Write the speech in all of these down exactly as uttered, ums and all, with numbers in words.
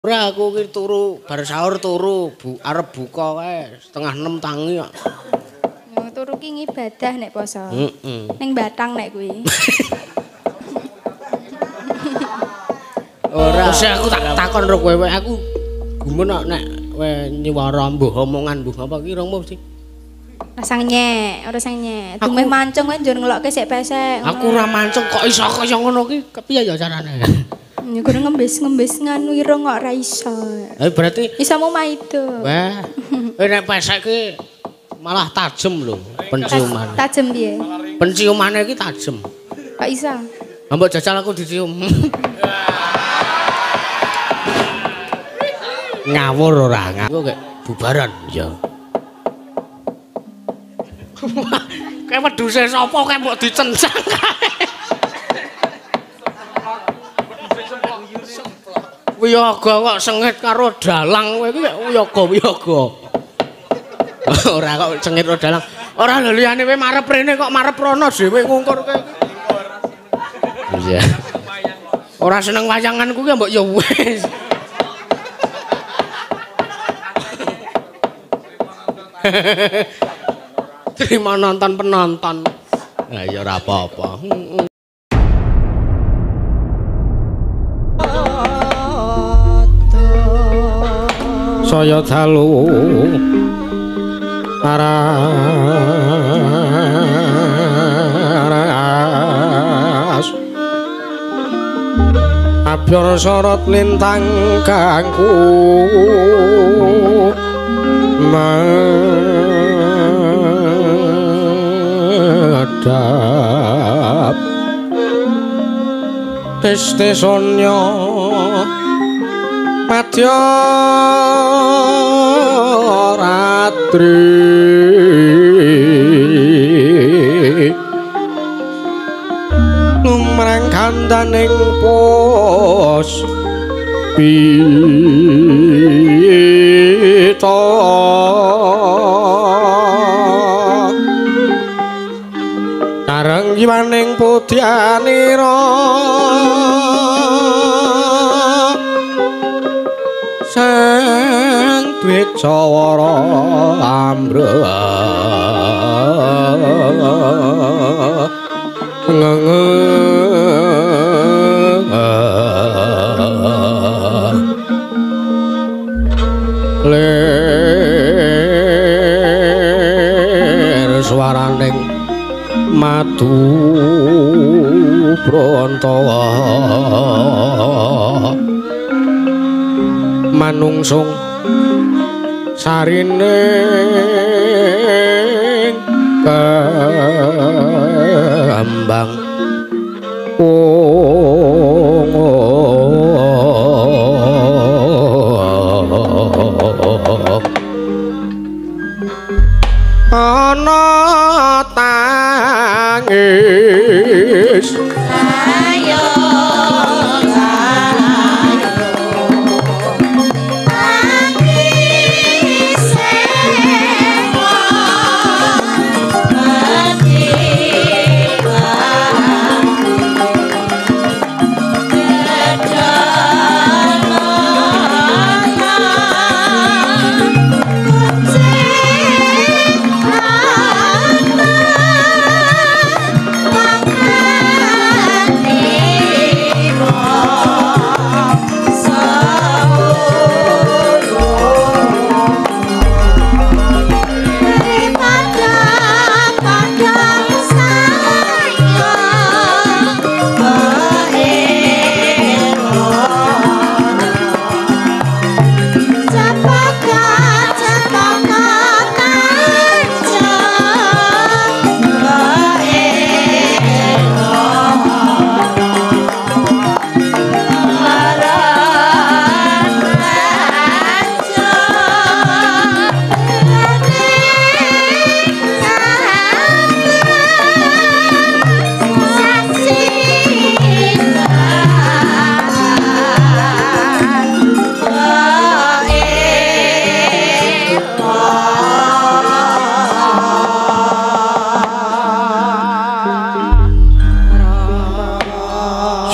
Ora aku ki turu bar sahur turu bu, arep buka kae setengah enam tangi kok. Yo turu ki ngibadah nek poso. Heeh. Ning Batang nek kuwi. Ora. Wis aku tak takon karo kowe aku gumun kok nek kowe nyuwara mbuh omongan mbuh apa ki rongmu sih. Rasang nyek, ora sang nyek. Dumeh mancung kowe njur ngelokke sik pesek. Aku ora mancung kok iso kaya ngono ki kepiye ya carane. Ya kudu ngembes-ngembes nganu irung kok ora iso. Eh berarti Iso mau maido. wah. Eh nek pesek ki malah tajem lho penciumane. Tajem piye? Penciumane ki tajem. Kok iso? Mbok jajal aku dicium. Ngawur ora, ngawur kayak bubaran ya. Kayak wedhuse sapa kayak mbok dicencang kae. Wiyaga kok sengit karo dalang kowe iki wiyaga-wiyaga. Ora kok sengit karo dalang. Ora lho liyane kowe marep rene kok marep rono dhewe ngungkur kowe. Iya. Ora seneng wayanganku ki mbok ya wis. Terima nonton penonton. Nah ya ora apa-apa. Saya dalu aras abyor sorot lintang kangku madhap teste sonya madya ratri lumrang kandaning pos pita kareng jiwaning putyanira sang duwe cawara ambrah ngenge ler swaraning madu prantawa manungsung sarining kembang ana tangis ayo Oh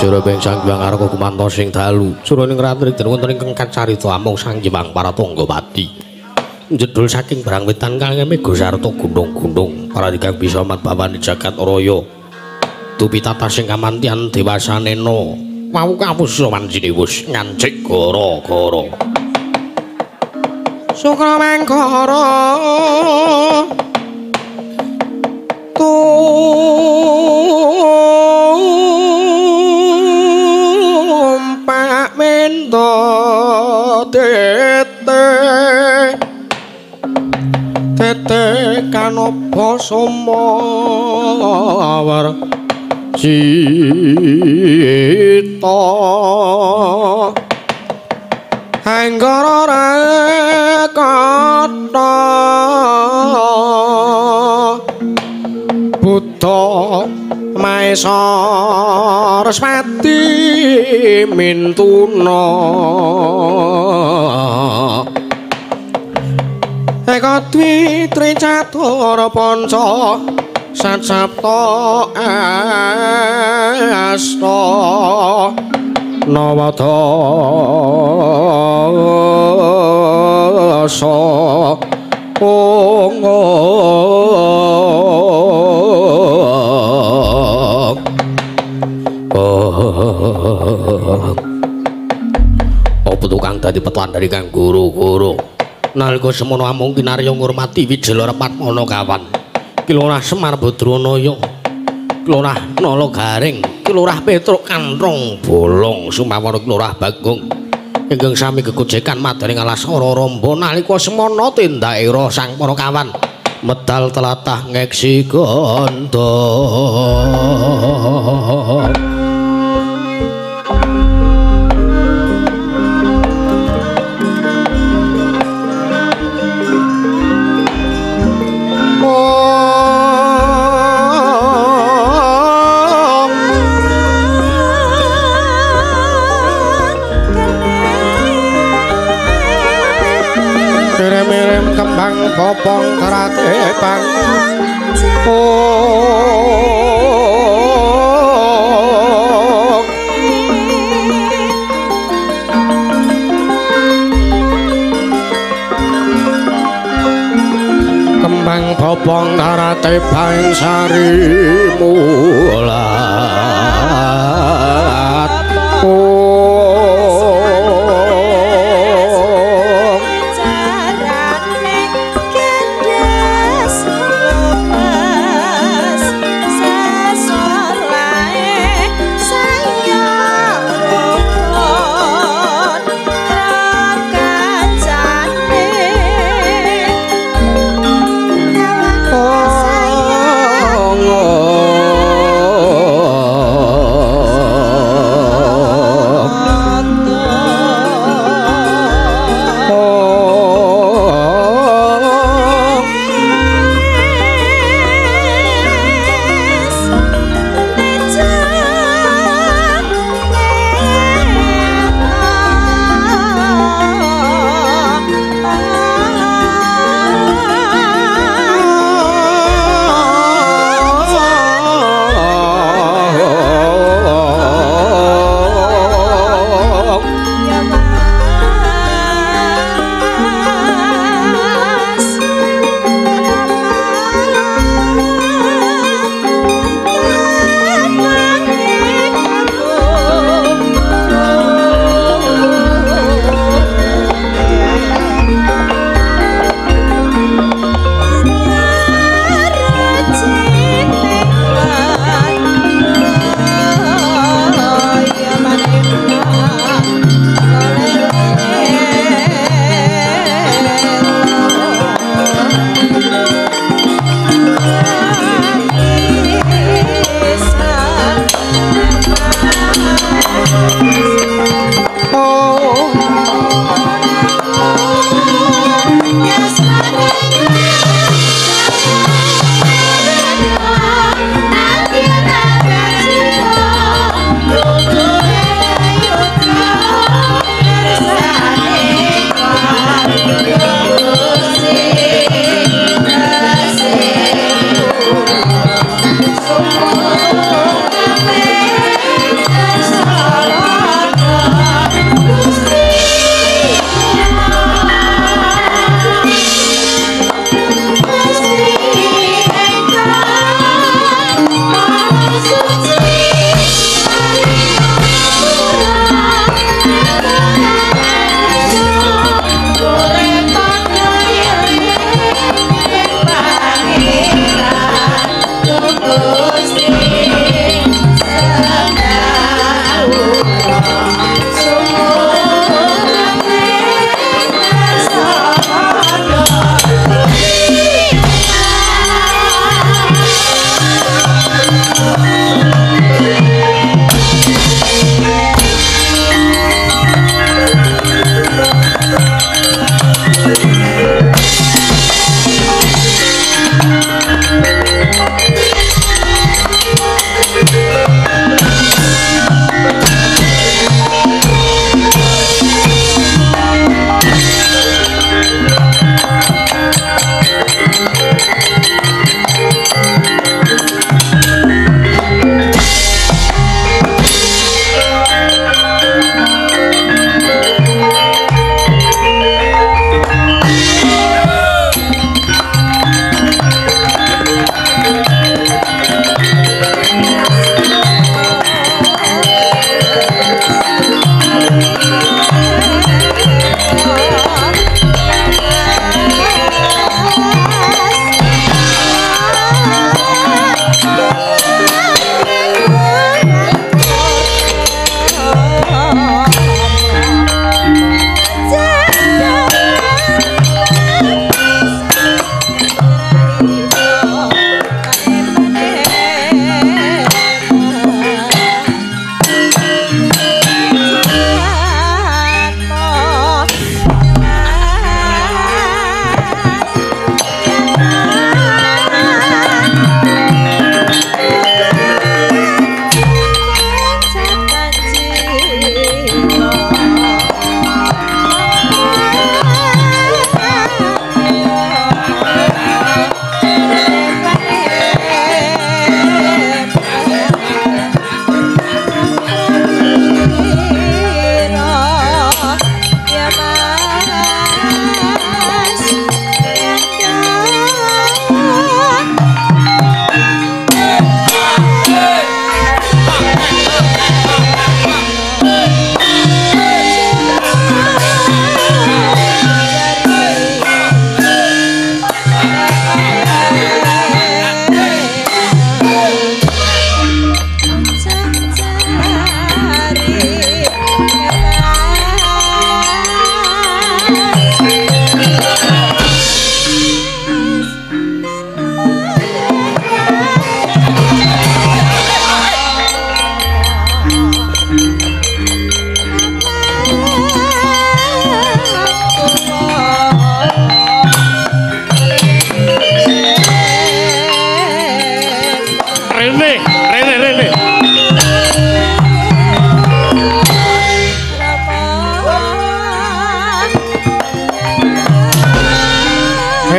Jara beng Sang Hyang Arga Kumanta sing dalu jroning ratri den wonten ingkang kacarita amung Sang Hyang Paratangga Pati jedul saking barang wetan kang mega sarta gunung-gunung paradigang bisa mat bawani jagat raya tupitata sing kamantian dewasanena wau kawusa manjine wus ngancik gara-gara Sukra Mangkara tumpak mento tete tete kanapa somawar cita Anggara kata Buddha Maesa Respati Mintuna Eka Dwi Tricatur Panca Satsapta Asta Nawadasa Ongo Apa tukang dadi petuan dari kang guru-guru nalika semono amung kinarya ngurmati Wijaya Patmana kawan Kilurah Semar Badranaya Kilurah Nala Garing Kilurah Petruk Kantrong Bolong Sumawara Kilurah Bagong ingkang sami gegojekan madaning Alasara Ramba nalika semana tindakira sang para kawan medal telatah ngeksi ganda popong karatepang oh kembang popong karatepang sari mulat oh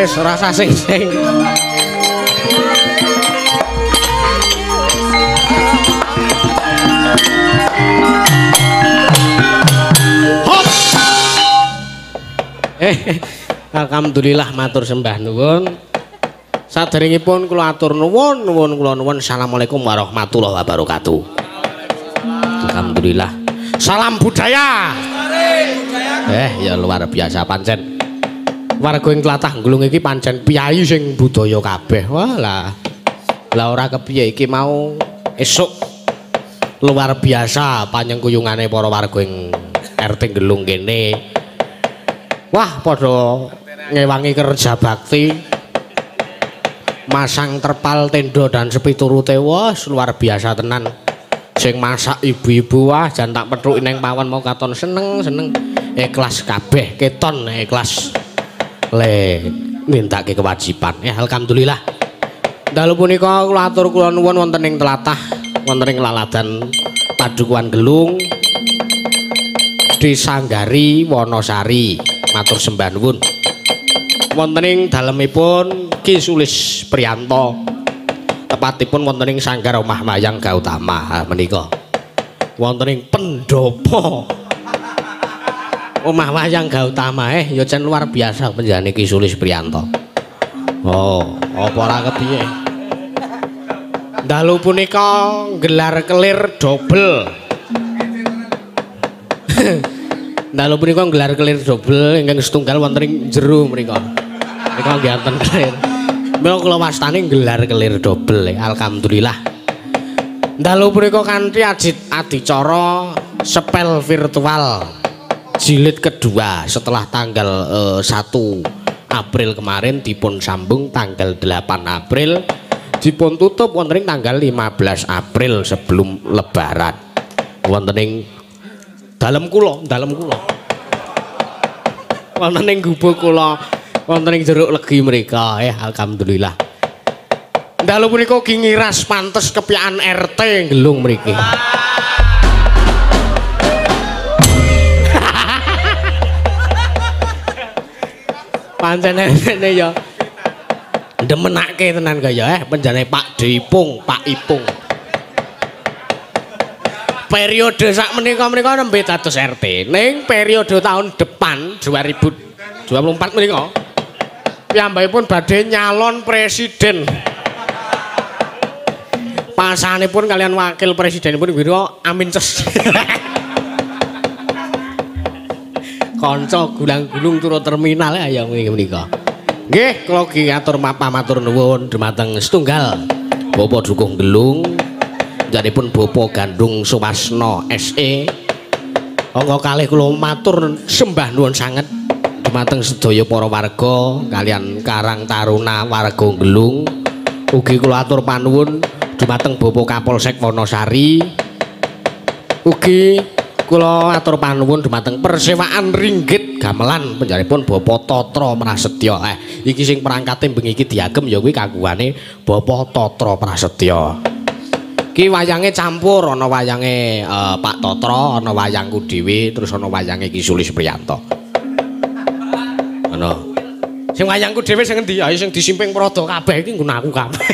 Wis ora usah sing-sing. Hop. Eh, alhamdulillah matur sembah nuwun. Saderengipun kula atur nuwun, nuwun kula nuwun. Assalamualaikum warahmatullahi wabarakatuh. Alhamdulillah. Salam budaya. Eh, ya luar biasa pancen. Warga ing tlatah Glung iki pancen piyai sing budaya kabeh. Walah. Lah ora kepiye iki mau esuk luar biasa panyengkuyungane para warga ing R T Glung kene. Wah, padha ngewangi kerja bakti. Masang terpal, tenda dan sepiturute. Wah, luar biasa tenan. Sing masak ibu-ibu wah jan tak pethuki ning pawon mau katon seneng-seneng. Ikhlas kabeh, keton ikhlas. Le nindakake kewajiban. Ya alhamdulillah. Dalu punika kula atur kula nuwun wonten ing tlatah, wonten ing laladan Padukuhan Gelung. Disanggari Wonosari. Matur sembah nuwun. Wonten ing dalemipun Ki Sulis Priyanto. Tepatipun wonten ing Sanggar Omah Mayang Gautama menika. Wonten ing pendopo Omah Wayang Gautama eh ya jan luar biasa panjenengane Ki Sulis Priyanto. Oh, apa ora kepiye? Dalu punika gelar kelir dobel. Dalu punika gelar kelir dobel ingkang setunggal wonten ing jero mriku. Mriku nggih wonten kelir. Mila kula wastani gelar kelir dobel. Alhamdulillah. Dalu punika kanthi adicara sepel virtual jilid kedua setelah tanggal uh, satu April kemarin dipun sambung tanggal delapan April dipun tutup wonten ing tanggal lima belas April sebelum lebaran wonten ing dalem kula dalem kula wonten ing gubuk kula wonten ing jeruk legi mereka eh alhamdulillah. Dalu punika ugi ngiras pantes kepian R T Gelung mriki. Pancenene ya demenake tenan kaya eh penjane Pak Dipung, Pak Ipung. Periode sak menika-menika nembe dados R T. Ning periode tahun depan dua ribu dua puluh empat menika piyambakipun badhe nyalon presiden. Pasanipun kalian wakil presidenipun Wiro Amin Ces. Kanca gulang-gulung turut terminal ya menika. Nggih, kula ugi atur pamatur nuwun dumateng setunggal Bapak Dukung Gelung, njanipun Bapak Gandung Suwasna S E. Angga kalih kula matur sembah nuwun sanget dumateng sedaya para warga kalian Karang Taruna warga Gelung. Ugi kula atur panuwun dumateng Bapak Kapolsek Wonosari. Ugi kula atur panuwun dumateng Persewaan Ringgit Gamelan panjenenganipun Bapak Tatra Prasetya. Eh iki sing perangkate bengi iki diagem ya kuwi kagungan Bapak Tatra Prasetya. Ki wayange campur ana wayange uh, Pak Tatra, ana wayangku dhewe, terus ana wayange Ki Sulis Priyanto. Ana. Sing wayangku dhewe sing endi? Ya sing disimping Prada kabeh iki nggon aku kabeh.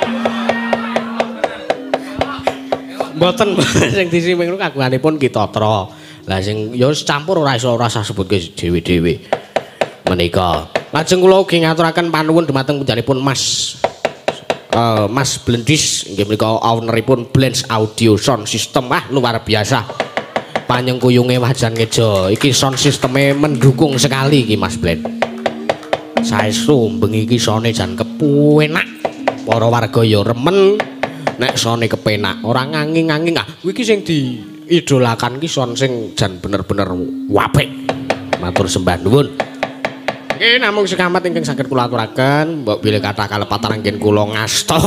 Mboten sing disimping niku kagunganipun Ki Tatra. Lah sing ya campur ora iso ora usah sebutke dhewe-dhewe. Menika. Lajeng kula ugi ngaturaken panuwun dumateng panjenenganipun Mas uh, Mas Blendis nggih menika owneripun Blends Audio Sound System. Ah luar biasa. Panyengkuyunge wajan ngeja. Iki sound sisteme mendukung sekali iki Mas Blend. Saestu bengi iki sone jan kepuenak. Para warga ya remen. Nek sone kepenak ora nganging-nganging ah kuwi iki sing diidolakan ki son sing jan bener-bener apik. Matur sembah nuwun. Nggih namung sekamat ingkang saged kula aturaken mbok bilih kathah kalepatan anggen kula ngasta.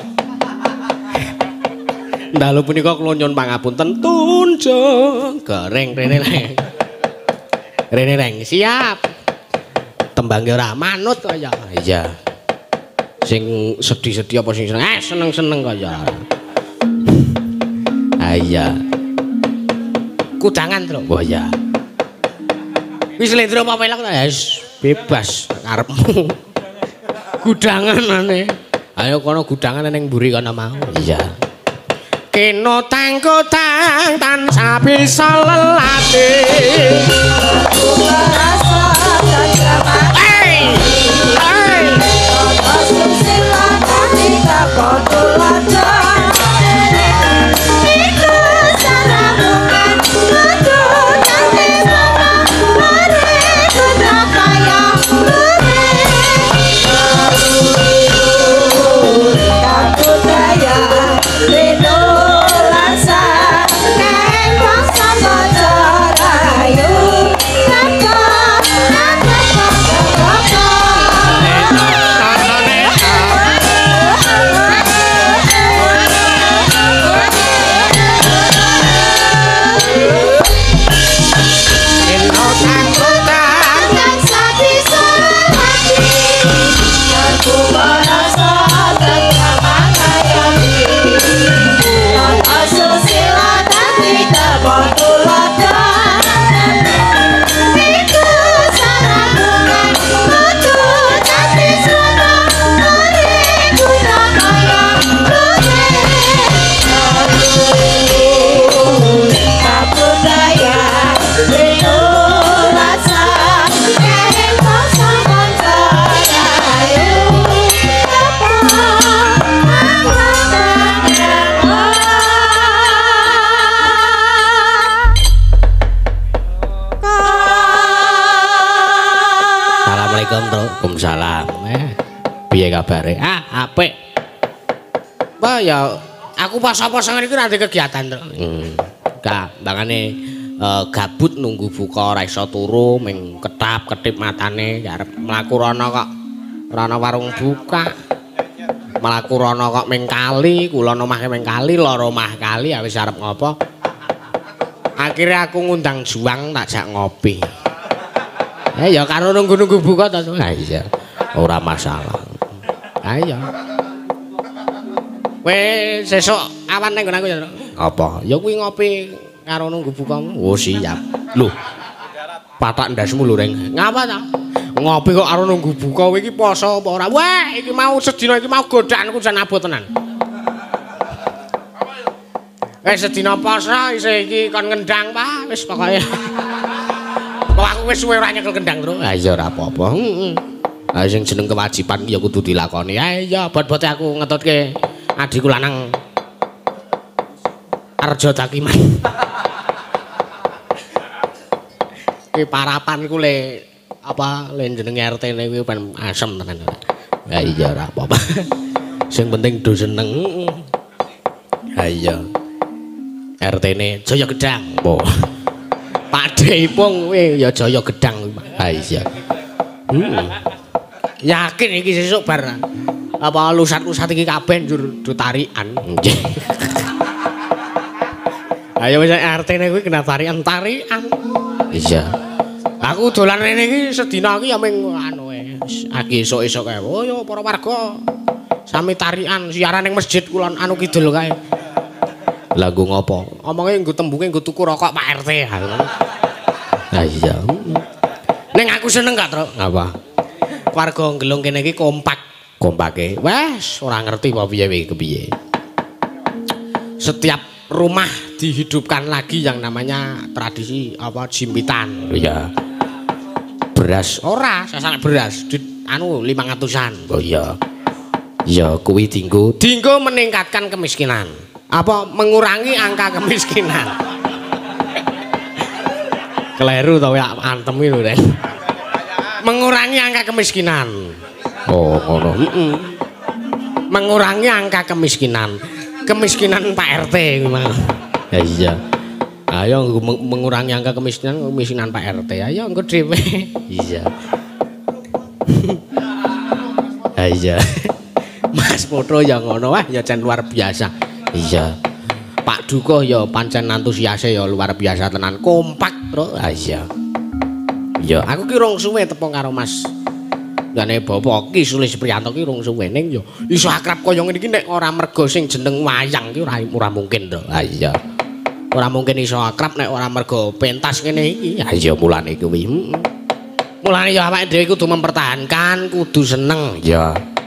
Dalu punika kula nyuwun pangapunten tunjung goreng rene reng. Rene reng siap. Tembangge ora manut kaya. Iya. Sing sedih-sedih apa sing seneng eh seneng-seneng kaya. Ah iya. Kudangan, Tru. Oh iya. Wis slendro apa pelok ta, ya bebas karepmu. gudangan ane. Ayo kono gudangan ning mburi kono mau. Iya. Kena tangkotang tansah bisa lelati. Hey! Hey! Waalaikumsalam. Eh, piye kabare? Ah, apik. Wah ya aku pas-pasangan iki nanti kegiatan to. Hmm. Gak bangane uh, gabut nunggu buka ora iso turu ming ketap-ketip matane arep mlaku rono kok rono warung buka. Mlaku rono kok ming kali, kula omahke ming kali, loro omah kali ya wis arep ngopo. Akhirnya aku ngundang Juang tak jak ngopi. Eh ya karo nunggu-nunggu buka ta. Ah iya. Ora masalah. Ayo. Wes sesuk awan nang nggon aku ya. Apa? Ya kuwi ngopi karo nunggu buka. Oh siap. Loh. Patak ndasmu lho Reng. Ngapa ta? Ngopi kok karo nunggu buka kowe iki poso apa ora? Wah, iki mau sedina iki mau godhaanku jan abot tenan. Wes sedina poso isih iki kon ngendang, Pak. Wis pokoke. Kok aku wis suwe ora nyekel kendang, Tru. Ha iya ora apa-apa. Heeh. Ha sing jeneng kewajiban ya kudu dilakoni. Ha iya, bot-bote aku ngetutke adikku lanang Arjo Takiman. Ki parapanku le apa le jenenge R T-ne kuwi ben asem tenan. Ha iya ora apa-apa. Sing penting do seneng. Ha iya. R T-ne Jaya Gedang. Oh. Pakde ipung kuwi ya Jaya Gedang. Ha iya. Hmm. Yakin iki sesuk bar apa lusat-lusat iki kabeh njur do tarikan. Nggih. Ayo wis R T-ne kuwi kena tarian-tarian. Iya. Aku dolan rene iki sedina iki ya ming anu e. Aki esuk-esuk kae. Oh ya para warga. Sami tarian siaran ning masjid kulon anu kidul kae. Lah nggo ngopo? Omonge nggo tembunge nggo tuku rokok Pak R T. Lah iya. Ning aku seneng gak, Tru? Apa? Warga Gelung kene iki kompak. Kompake. Wes ora ngerti apa piye kepiye. Setiap rumah dihidupkan lagi yang namanya tradisi apa jimpitan. Iya. Beras ora, sasak beras di, anu lima ratusan. Oh iya. Ya kuwi dinggo dinggo meningkatkan kemiskinan. Apa mengurangi angka kemiskinan. Keliru to ya antem iki lho, Ren. Mengurangi angka kemiskinan. Oh, ngono. Heeh. Mengurangi angka kemiskinan. Kemiskinan Pak R T memang. Ya iya. Ayo mengurangi angka kemiskinan, kemiskinan Pak R T. Ayo engko dhewe. Iya. Ah iya. Mas Foto ya ngono wah ya jan luar biasa. Iya. Pak Dukuh ya pancen antusiase ya luar biasa tenan. Kompak, Bro. Ah iya. Ya, aku ki rong suwe tepung karo Mas. Gane bapak Ki Sulis Priyanto ki rong suwe ning ya iso akrab kaya ngene iki nek ora mergo sing jeneng wayang ki ora ora mungkin to. Ah iya. Ora mungkin iso akrab nek ora mergo pentas kene iki. Ah iya mulane kuwi. Mulane ya awake dhewe kudu mempertahankan, kudu seneng. Ya.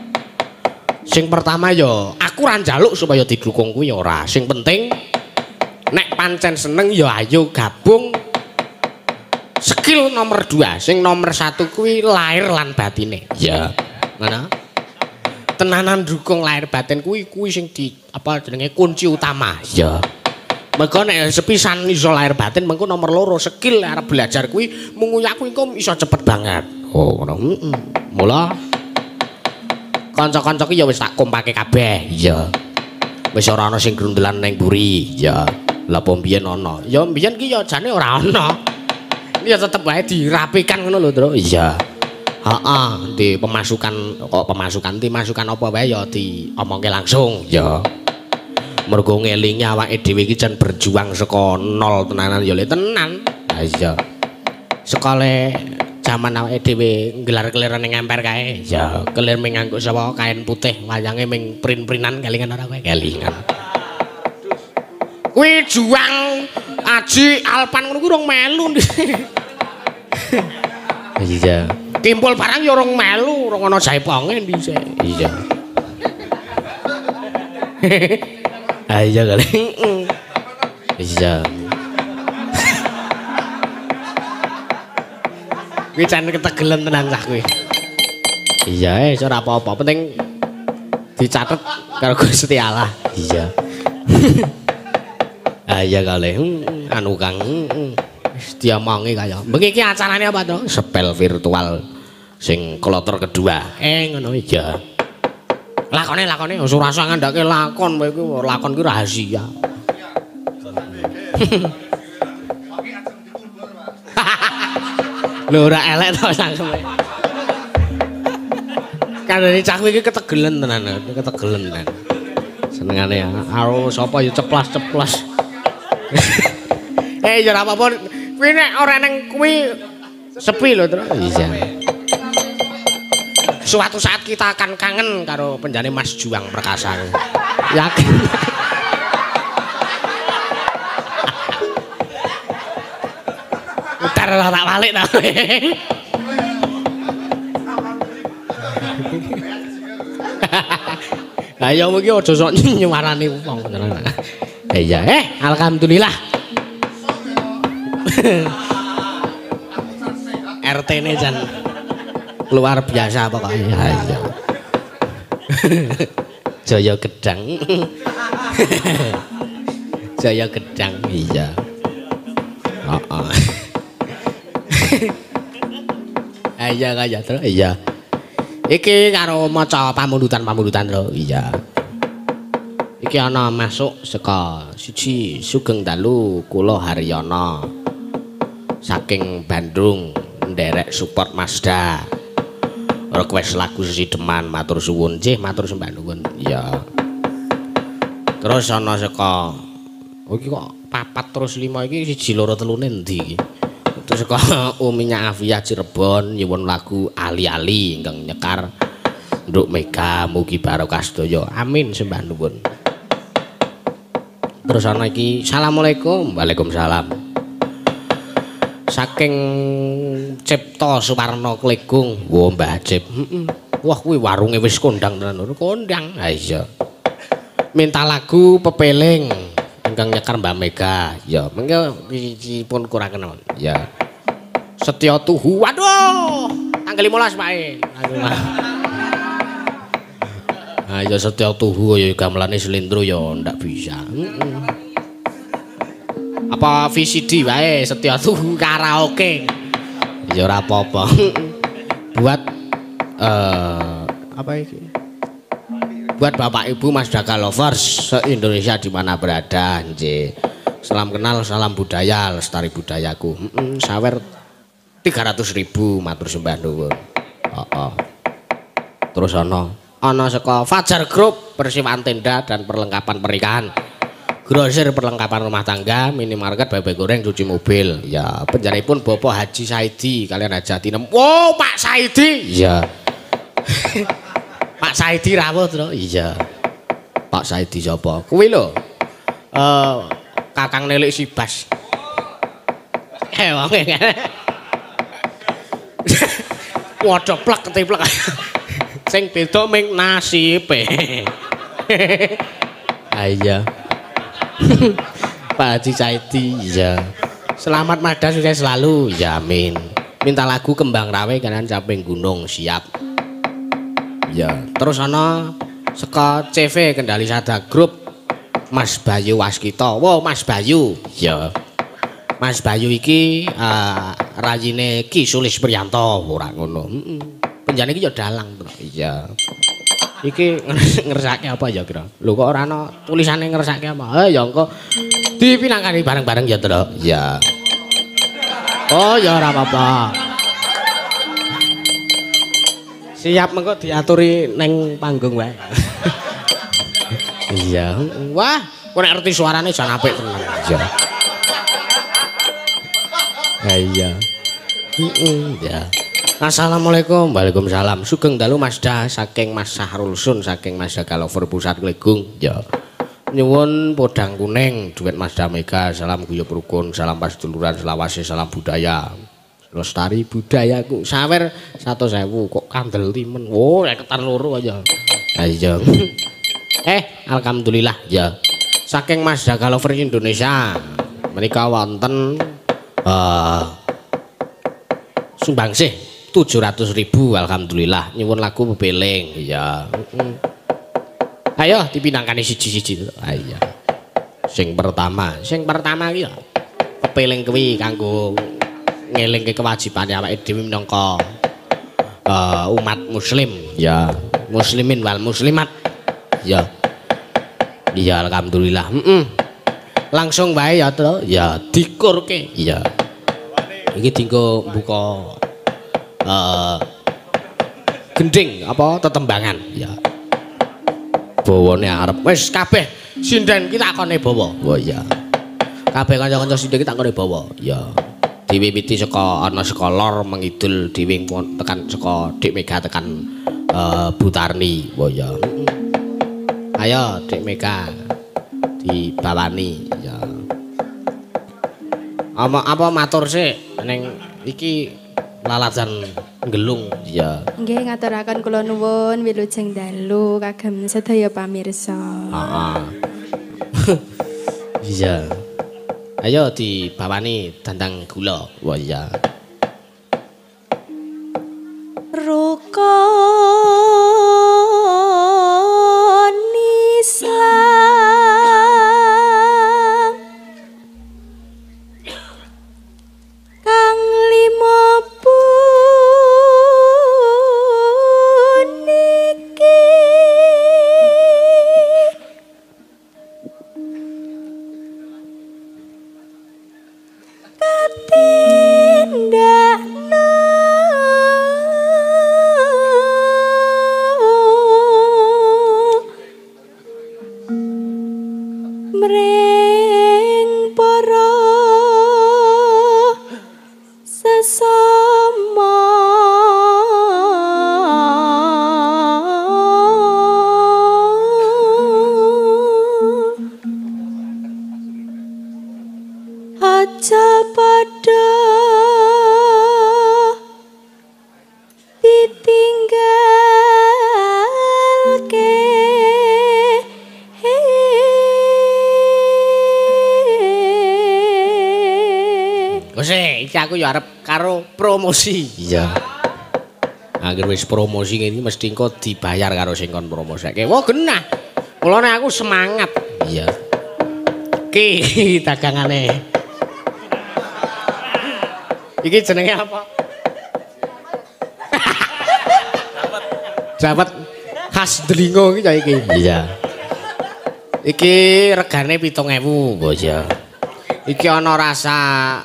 Sing pertama ya aku ra njaluk supaya didukung kuwi ya ora. Sing penting nek pancen seneng ya ayo gabung. Skill nomor dua, sing nomor satu kuwi lahir lan batine. Ya. Ngono. Tenanan dukung lahir batin kuwi kuwi sing di apa jenenge kunci utama. Ya. Mergo nek sepisan iso lahir batin mengko nomor loro skill arep belajar kuwi mung aku engko iso cepet banget. Oh, ngono. Heeh. Mula kanca-kanca ki ya wis tak kompake kabeh. Ya. Wis ora ana sing grundelan ning mburi. Ya. Lah apa mbiyen ana? Ya mbiyen ki ya jane ora ana. Ya tetep wae dirapikan ngono lho, Tru. Iya. Heeh, di pemasukan kok pemasukan di masukan apa wae ya diomongke langsung, ya. Mergo ngelingi awake dhewe iki jan berjuang saka nol tenanan ya le tenan. Ha iya. Sekale jaman awake dhewe gelar-geleran ning emper kae, ya kelir ming nganggo sapa kain putih, wayange ming prin-prinan kelingan ora kowe kelingan. Kuwi juang Aji Alpan ngono kuwi rong melu. Iya. Kimpul barang ya rong melu, rong ana jaiponge dhisik. Iya. Ah iya kali. Iya. Kuwi jan ketegelen tenan cah kuwi. Iya, eh ora apa-apa, penting dicatet karo Gusti Allah. Iya. Ah iya kali. Anu Kang. Diomongi kaya. Bengi iki acarane apa to? Sepel virtual sing kloter kedua. Eh ngono iya. Lakone lakone ora usah ngandake lakon kowe iki lakon ki rahasia. Lho ora elek to sangkeme. Kandhane cah iki ketegelen tenan, ketegelen tenan. Senengane karo sapa ya ceplas-ceplas. Eh ya ora apa-apa. Kuwi nek ora nang kuwi sepi lho, Tru. Iya. Suatu saat kita akan kangen karo penjane Mas Juang Perkasa. Yakin. Utar ora tak balik ta. Lah ya mungkin aja sok nyuwarani wong tenan. Iya, eh alhamdulillah. R T-ne jan luar biasa pokoknya. Iya. Jaya Gedang. Jaya Gedang, iya. Heeh. Iya kaya terus, iya. Iki karo maca pamundutan-pamundutan lho, iya. Iki ana masuk saka siji Sugeng Dalu kula Haryana saking Bandung nderek support Mazda request lagu Sesideman matur suwun nggih matur sembah nuwun ya terus ana saka oh iki kok papat terus lima iki siji loro telune endi iki terus saka Uminya Afia Cirebon nyuwun lagu Ali-ali ingkang nyekar Nduk Mega mugi barokah sedaya amin sembah nuwun. Terus ana iki Assalamualaikum. Waalaikumsalam. Saking Cipta Suwarna Klegung. Wah, Mbah Cip. Heeh. Wah, kuwi warunge wis kondang tenan. Kondang. Ha iya. Minta lagu Pepeling ingkang nyekar Mbak Mega. Ya, mengko pun kurang kenal. Ya. Setya Tuhu. Waduh. Tanggal lima belas, Pak. Aduh. Ah ya Setya Tuhu ya gamelane Slendro ya ndak bisa. Heeh. Apa V C D wae Setya Tuhu karaoke. Ya ora apa-apa. Buat eh apa iki? Buat Bapak Ibu Mas Daka Lovers se-Indonesia di mana berada, nggih. Salam kenal, salam budaya, lestari budayaku. Heeh, sawer tiga ratus ribu matur sembah nuwun. Heeh. Terus ana ana saka Fajar Group persiapan tenda dan perlengkapan pernikahan. Grosir perlengkapan rumah tangga, minimarket, bebek goreng, cuci mobil. Ya, penjaripun Bapak Haji Saidi kalian Haji Atinem. Wow, Pak Saidi. Iya. Pak Saidi rawuh, Tru. Iya. Pak Saidi sapa? Kuwi lho. Eh, Kakang Nelik Sibas. Eh, wonge. Waduh plek keteplek. Sing beda ming nasibe. Ah iya. Pak Haji Saidi, iya. Selamat Mazda sukses selalu, ya amin. Minta lagu Kembang Rawe kanan Caping Gunung, siap. Ya, terus ana saka C V Kendali Sada Group Mas Bayu Waskita. Wow, Mas Bayu. Ya. Mas Bayu iki uh, rayine Ki Sulis Priyanto, ora ngono. Heeh. Penjane iki ya dalang, Bro. Iya. Iki ngersake apa ya kira? Lho kok ora ana tulisane ngersake apa? Eh ya engko dipinangkani bareng-bareng ya, Tru. Iya. Oh, ya ora apa-apa. Siap mengko diaturi neng panggung wae. Iya. Wah, kok nek ngerti suarane jan apik tenan. Iya. Ha iya. Heeh, ya. Assalamualaikum. Waalaikumsalam. Sugeng dalu Mazda saking Mas Sahrul Sun saking Mazda Galover Pusat Klegung. Ya. Nyuwun podang kuning duet Mazda Mega, salam guyub rukun, salam pasduluran, selawase, salam budaya. Lestari budayaku. Sawer satu sewu kok kandel timen. Oh, ketan loro aja. Ha iya. Eh, alhamdulillah ya. Saking Mazda Galover Indonesia. Menika wonten uh, sumbangsih tujuh ratus ribu alhamdulillah. Nyuwun lagu pepeling ya. Ayo dipinangkani siji-siji. Ayo. Sing pertama, sing pertama iki ya. Pepeling kuwi kanggo ngelingke kewajibane awake dhewe minangka uh, umat muslim ya. Muslimin wal muslimat. Ya. Iya alhamdulillah. Heeh. Langsung wae ya, Tru. Ya dikurke. Iya. Iki dienggo buka uh, gending apa tetembangan ya. Bawane arep wis kabeh sinden kita takone bawa. Oh iya. Kabeh kanca-kanca sinden kita takone bawa. Ya. Diwiwiti saka ana saka lor mengidul diwing tekan saka Dik Mega tekan uh, Butarni. Oh ya. Ayo Dik Mega dibawani ya. Apa apa matur sik ning iki lalajan nggelung ya. Nggih ngaturaken kula nuwun wilujeng dalu kagem sedaya pamirsa. Heeh. Iya. Ayo dibawani dandang gula. Wah iya. Rukun Islam kang lima puniki katindakna mring para sesama aja pada ditinggalke Wes iki aku ya arep karo promosi. Iya. Angger wis promosi ngene mesti engko dibayar karo sing kon promosake. Wah genah. Mulane aku semangat. Iya. Ki dagangane. Iki jenenge apa? Jawet khas Delingo iki ya iki. Iya. Iki regane pitung ewu, Mbok ya. Iki ana rasa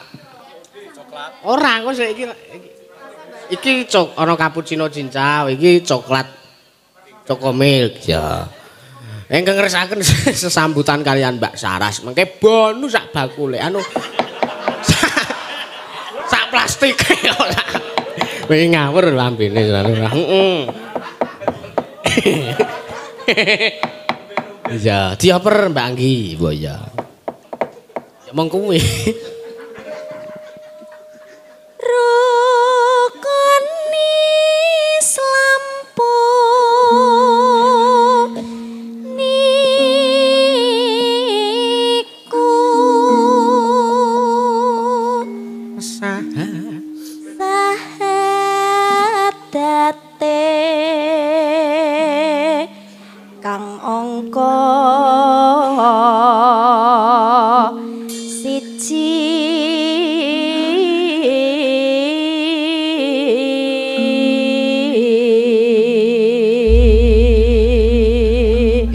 ora kok iki iki cok ana cappuccino cincau, iki coklat Choco Milk ya. Engkang ngresaken sesambutan kalian Mbak Saras, mengke bonus sak bakule anu sak plastik. Wis ngawur lambene heeh. Ya, dioper Mbak Anggi, mbok ya. Ya mong kuwi. Rukun Islam pun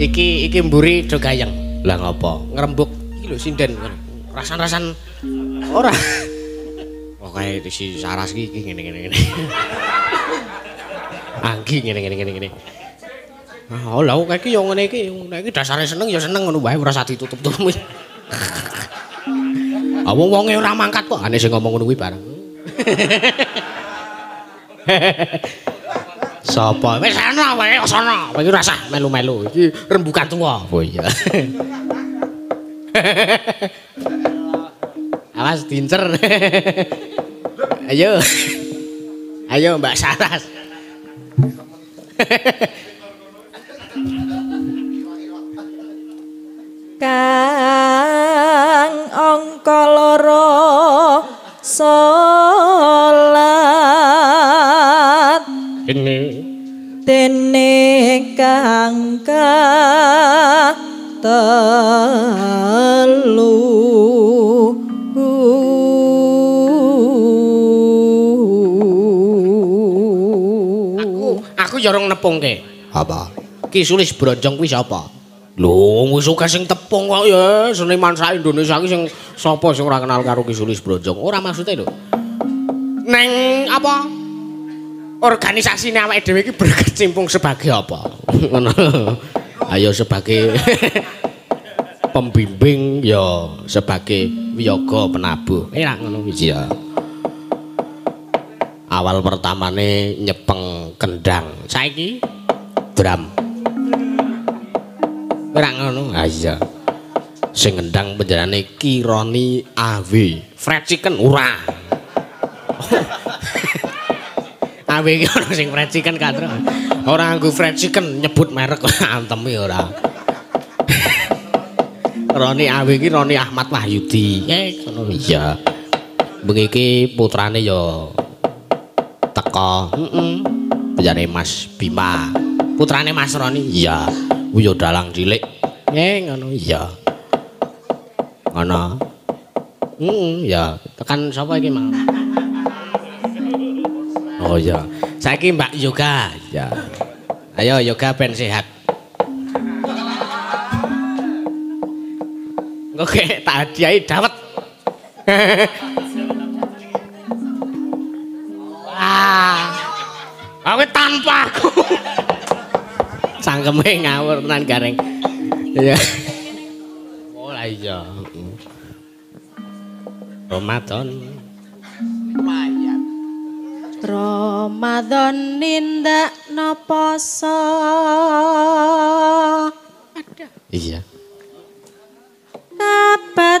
iki iki mburi do gayeng. Lah ngopo? Ngrembug iki lho sinden. Rasan-rasan ora. Pokoke si Saras iki ngene-ngene ngene. Anggi ngene-ngene ngene-ngene. Ah, lha kok iki yo ngene iki, nek iki dasare seneng ya seneng ngono wae ora usah ditutup-tutup. Ah wong-wonge ora mangkat kok, ane sing ngomong ngono kuwi bareng. Sapa? Wis ana wae sono. Kowe iki ora usah melu-melu. Iki rembukan tuwa. Oh iya. Awas dincer. Ayo. Ayo Mbak Saras. Kang angka loro salat Ini dene kang telu aku aku ya ora nepungke. Apa? Ki Sulis Bronjong kuwi sapa? Lho, wis akeh sing tepung kok ya, seniman sak Indonesia iki sing sapa sing ora kenal karo Ki Sulis Bronjong. Ora maksude lho. Neng apa? Organisasine awake dhewe iki berkecimpung sebagai apa? Ngono. Ayo sebagai pembimbing ya sebagai wiyaga penabuh. Eh ra ngono iki ya. Awal pertamane nyepeng kendang. Saiki drum. Ora ngono. Ah iya. Sing ngendang penjarane Kironi A W. Fried chicken ora. A W iki ono sing fried chicken katro. Ora nggo fried chicken nyebut merek anteme ora. Roni A W iki Roni Ahmad Wahyudi. Eh ngono iya. Bengi iki putrane ya teko. Heeh. Penjane Mas Bima. Putrane Mas Roni. Iya. Uyo dalang cilik. Eh ngono iya. Ngono. Heeh ya, tekan sapa iki, Mang? Oh iya. Saiki Mbak Yoga. Ya. Ayo Yoga ben sehat. Oke, tak hadiahi dawet. Wah. Aku tanpa aku. Cangkeme ngawur tenan gareng. Iya. Oh lah iya. Ramadan. Mayat. Ramadan nindakno poso. Ada. Iya. Dapat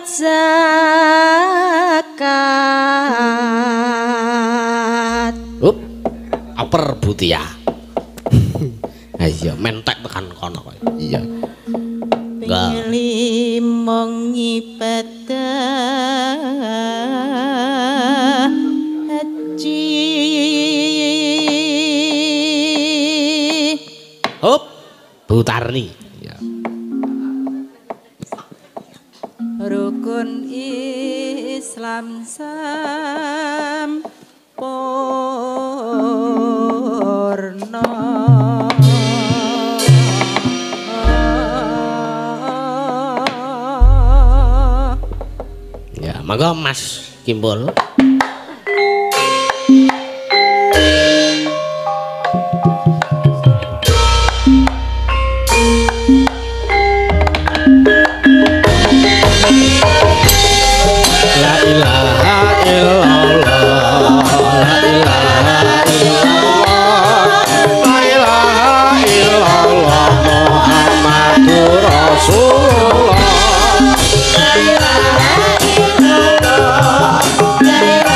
zakat. Up. Aper butia. Iya, mentek tekan kono kok. Iya. Enggak. Pilih mengibadah haji. Hop. Butarni. Ya. Rukun Islam sampurna. Ya, monggo Mas Kimpul. La ilaha illallah, la ilaha illallah, la ilaha illallah, Muhammadur Rasulullah. La ilaha illallah, la ilaha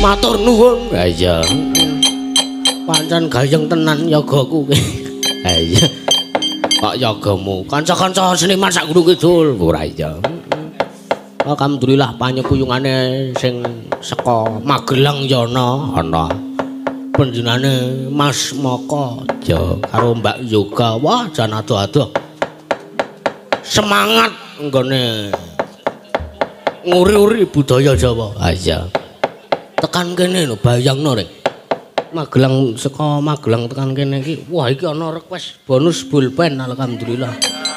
Matur nuwun. Ha iya. Pancen gayeng tenan yagaku ki. Ha iya. Kok yagamu kanca-kanca seniman sak Gunung Kidul ora iya. Alhamdulillah panyekuyungane sing saka Magelang ya ana ana. Panjenengane Mas Moko ya karo Mbak Yoga. Wah, jan adoh-adoh. Semangat nggone nguri-uri budaya Jawa. Ha iya. Tekan kene lho bayangno rek. Magelang saka Magelang tekan kene iki. Wah, iki ana request bonus pulpen alhamdulillah.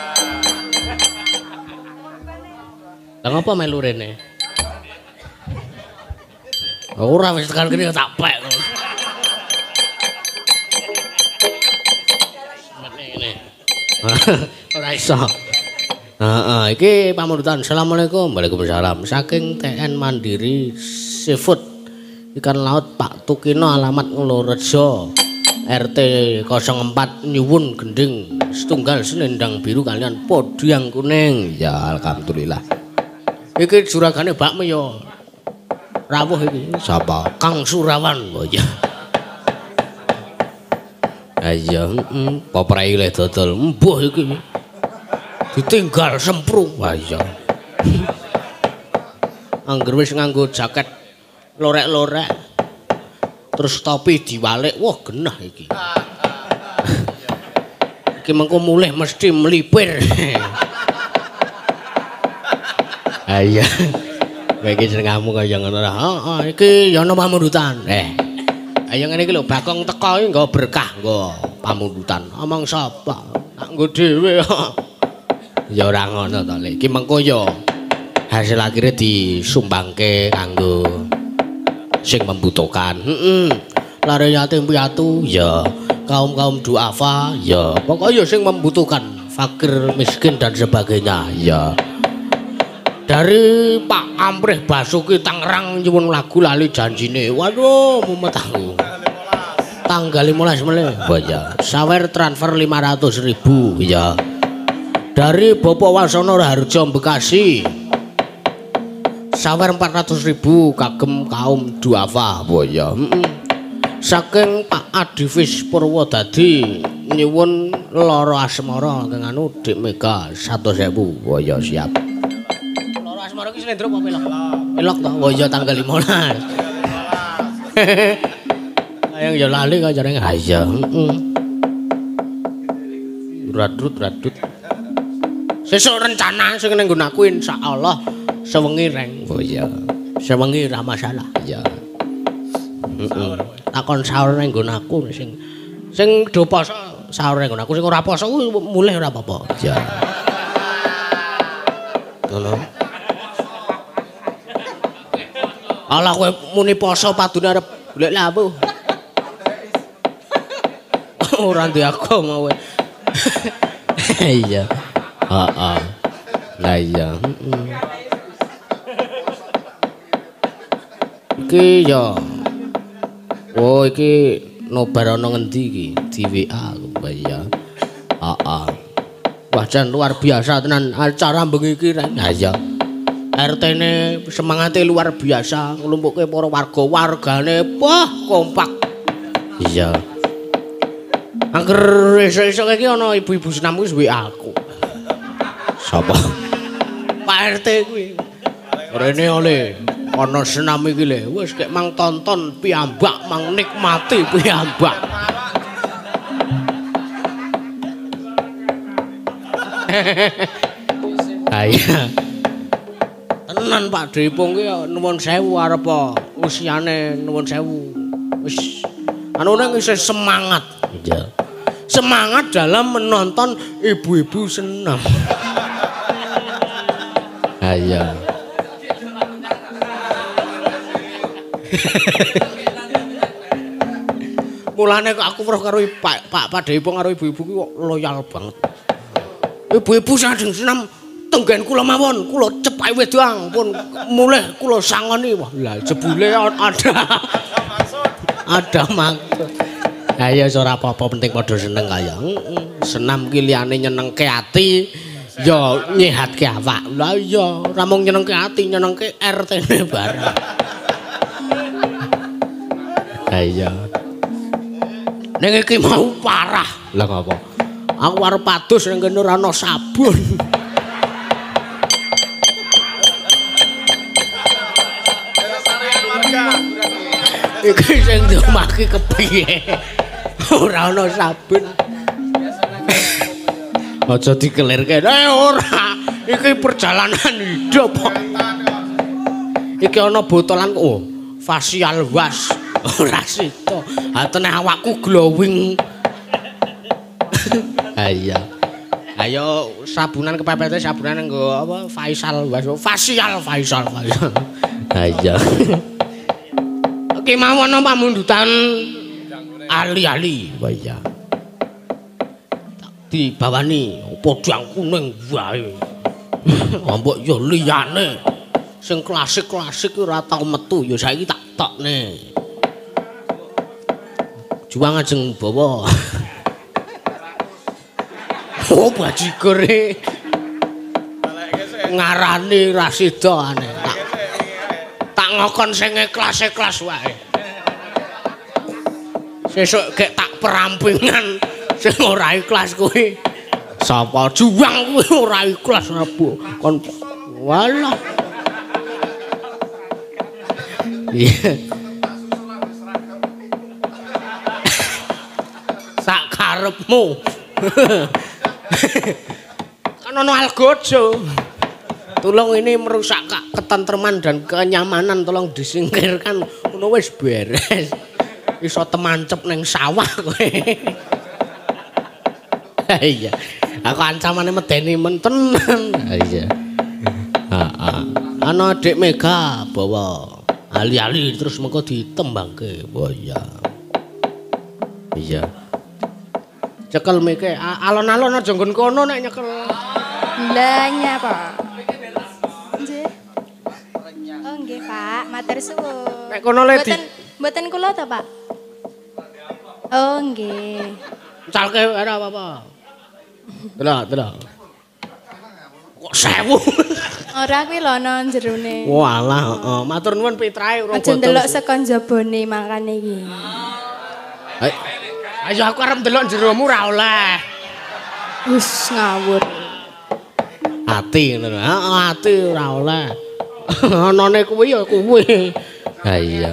Lah ngapa melu rene? Ora wis tekan kene tak pek. Ngene. Ora iso. Heeh, iki pamundutan. Assalamualaikum. Waalaikumsalam. Saking T N Mandiri Seafood Ikan Laut Pak Tukino alamat Nglorejo R T nol empat nyuwun gending setunggal selendang biru kalian podiang kuning. Ya alhamdulillah. Iki juragane bakmi ya rawuh iki. Sapa? Kang Surawan. Oh ya. Ayo, heeh, poprai le dodol. Mbuh iki. Ditinggal semprung. Wah iya. Angger wis nganggo jaket lorek-lorek. Terus topi diwalik. Wah, genah iki. Iki mengko mulih mesti melipir. Ah iya. Kowe iki jenengmu kaya ngono ra. Heeh, iki ya ana pamundutan. Eh. Ayo ngene iki lho, Bakong teko iki nggo berkah nggo pamundutan. Omong sapa? Tak nggo dhewe. Ya ora ngono to, Lek. Iki mengko ya hasil akhire disumbangke kanggo sing membutuhkan. Heeh. Lare yatim piatu ya, kaum-kaum duafa ya, pokoknya sing membutuhkan, fakir, miskin dan sebagainya ya. Dari Pak Amrih Basuki Tangerang nyuwun lagu lali janjine. Waduh, mumet aku. Tanggal lima belas meneh. Oh ya, sawer transfer lima ratus ribu ya. Dari Bapak Wasono Raharjo Bekasi. Sawer empat ratus ribu kagem kaum duafa. Oh ya, heeh. Saking Pak Adivis Purwodadi nyuwun loro asmara kang anu Dik Mega seratus ribu. Oh ya siap. Loro asmara ki slendro apa pelok? Pelok to. Oh ya tanggal lima belas. Ayang ya lali kok jarene. Ha iya, heeh. Radut radut. Sesuk rencana sing ning nggonku insyaallah sewengi reng. Oh iya. Sewengi ra masalah. Iya. Heeh. Takon sahur ning nggonku sing sing do poso sahur ning nggonku sing ora poso mulih ora apa-apa. Iya. Ngono. Alah kowe muni poso padune arep golek labu. Ora ndek agama kowe. Iya. Heeh. Lah iya, heeh. Iki ya. Oh iki nobar ana ngendi iki? Di W A kok ya. Heeh. Wah jan luar biasa tenan acara bengi iki. Ha iya. R T-ne semangate luar biasa nglumpukke para warga wargane wah kompak. Iya. Angger esuk-esuk iki ana ibu-ibu senam wis W A aku. Sapa? Pak R T kuwi. Rene oleh ana senam iki le wis kek mang tonton piyambak mang nikmati piyambak. Iya. Tenan Pak Depong ki nuwun sewu arep usiane nuwun sewu. Wis anu nang isih semangat. Iya. Semangat dalam menonton ibu-ibu senam. Iya. Mulane kok aku weruh karo Pak Pak Pak Depong karo ibu-ibu ki kok loyal banget. Ibu-ibu sajeng senam tenggen kula mawon, kula cepai wedang pun mulih kula sangoni. Wah, lah jebule ada ada maksud. Ha ya ora apa-apa penting padha seneng kaya. Heeh. Senam ki liyane nyenengke ati ya nyehatke awak. Lah iya, ora mung nyenengke ati, nyenengke R T-ne bareng. iya. Ning iki mau parah. Lah ngapa? Aku arep padus ning kene ora ana sabun. Iki sing diomaki kepiye? Ora ana sabun. Aja dikelirke. Eh ora. Iki perjalanan hidup. Iki ana botolan oh, facial wash. Ora sida. Atene awakku glowing. Ha iya. Ayo sabunan kepepete sabunan nggo apa facial wash. Facial facial facial. Ha iya. Oke mau ana pamundutan ali-ali. Wah iya. Dibawani podang kuning wae. Mbok yo liyane sing klasik-klasik ora tau metu ya saiki tak tokne. Juang ajeng bawa. Oh bajigore. Ngarani ra sida aneh. Tak, tak ngokon sing kelas-kelas wae. Sesuk gek tak perampingan sing ora ikhlas kuwi. Sapa juang kuwi ora ikhlas rabu kon walah. Iya. Sak karepmu. Kan ono algojo. Tolong ini merusak ketentreman dan kenyamanan, tolong disingkirkan. Ngono wis beres. Iso temancep ning sawah kowe. Iya. Aku ancamane medeni men tenan. Iya. Heeh. Ana Dik Mega bawa ali-ali terus mengko ditembangke. Oh iya. Iya. Cekel meke alon-alon aja nggon kono nek nyekel. Lah nyapa? Nggih. Oh nggih, Pak. Matur suwun. Nek kono le di Mboten mboten kula ta, Pak? Oh nggih. calke ora apa-apa. Delok, delok. Kok sewu. Ora kuwi lho ana jerone. Walah, heeh. Matur nuwun pitrahe urung Aja ndelok saka njabane makane iki. Ayo aku arep ndelok jeromu ora oleh. Wis ngawur. Ati ngono lho. Heeh, ati ora oleh. Anane kuwi ya kuwi. Ha iya.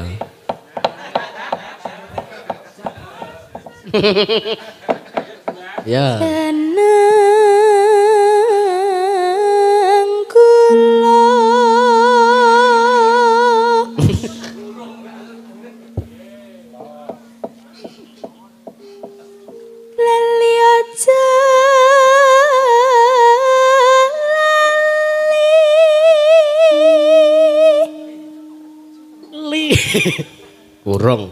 Ya. Tenang kula. Lali aja Li. Urung.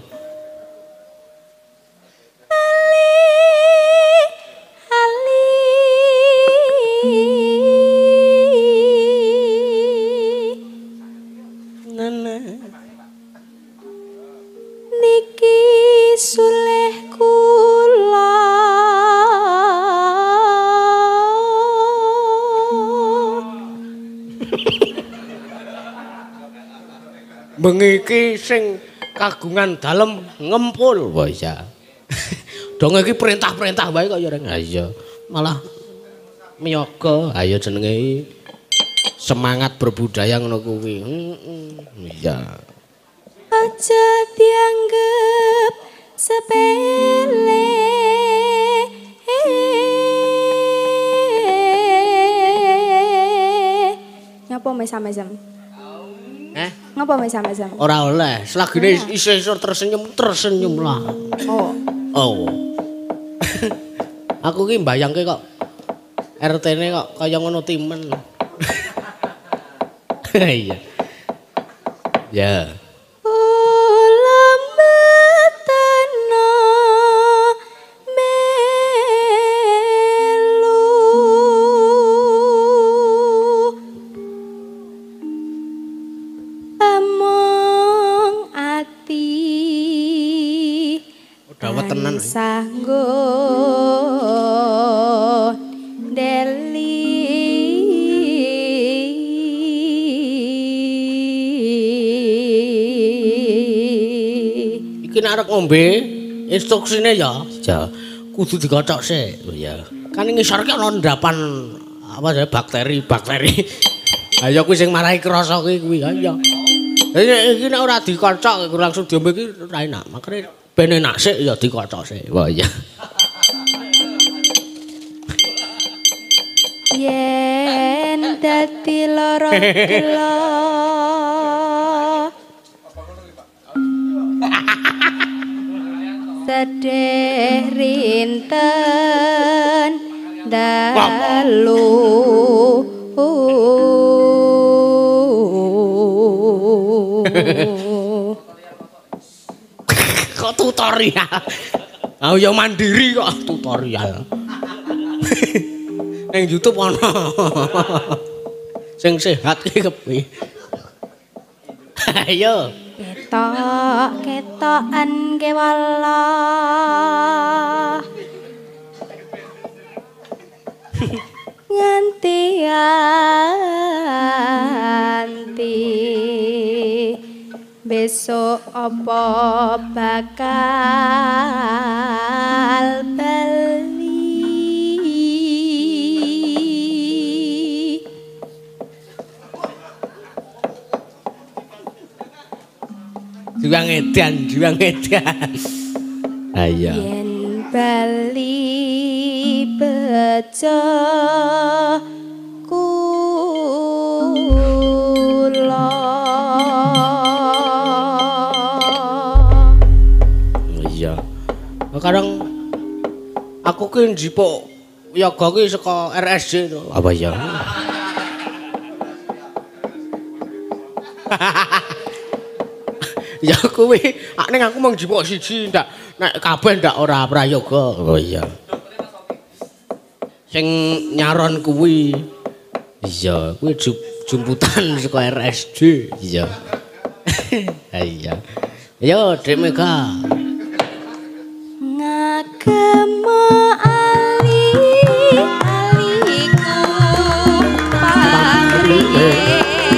Niki sulih kula Bengi iki sing kagungan dalem ngempul. Wah iya. Dong iki perintah-perintah wae kok ya reng. Ha iya. Malah miyaga. Ayo jenenge semangat berbudaya ngono kuwi. Heeh. Iya. aja dianggep sepele. Ngapa mesam-mesam? Eh? Ngapa mesam-mesam? Ora oleh. Selagine iso-iso tersenyum, tersenyum lah. Oh. Oh. Aku ki mbayangke kok R T-ne kok kaya ngono timen. Iya. Ya. Dawet tenan. Sanggo deli iki nek arep ngombe instruksine ya, ya kudu dikocok sik. Oh ya. Kan ngisor ki ana endapan apa ya bakteri-bakteri. Ha ya kuwi sing marahi krasa kuwi ha ya. Iki nek ora dikocok langsung diombe iki ora enak. Makane ben enak sik ya dikocok sik. Wah iya. Yen dadi lara kula sedih rinten dalu kok tutorial. Aku ya mandiri kok tutorial. Ning YouTube ana. Sing sehat ki kepi. Ayo. Ketok ketokan kewala. Nganti anti besok apa bakal bali. Juang edan, juang edan. Ayo. Yen bali bejo kula. Iya. Kadang aku ki njipuk yoga ki saka R S D to. Apa ya? Ya kuwi nek aku mung njipuk siji ndak nek kabeh ndak ora prayoga. Oh iya. Sing nyaron kuwi iya, kuwi jumputan saka R S D. Iya. Iya. Yo, Dek Mega. Ngagema ali aliku pamrih.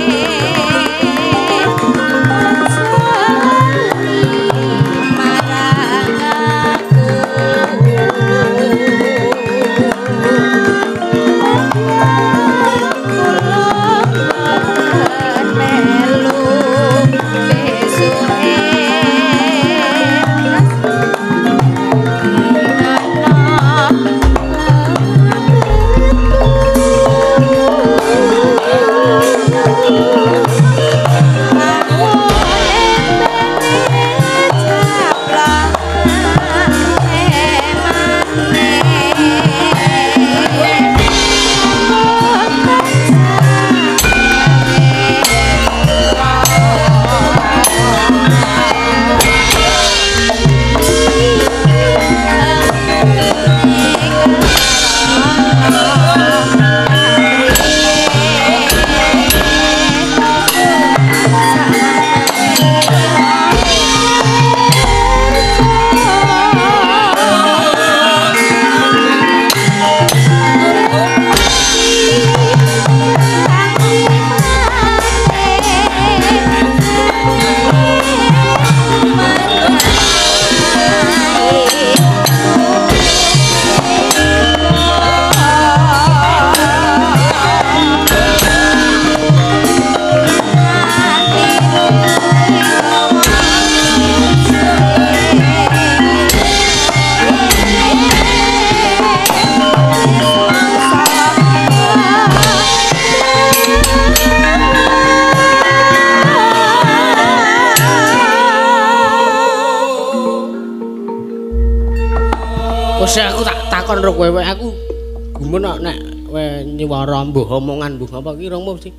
Wes aku tak takon ro kowe aku gumun nek we nyiwara mbuh omongan mbuh apa ki rongmu mesti.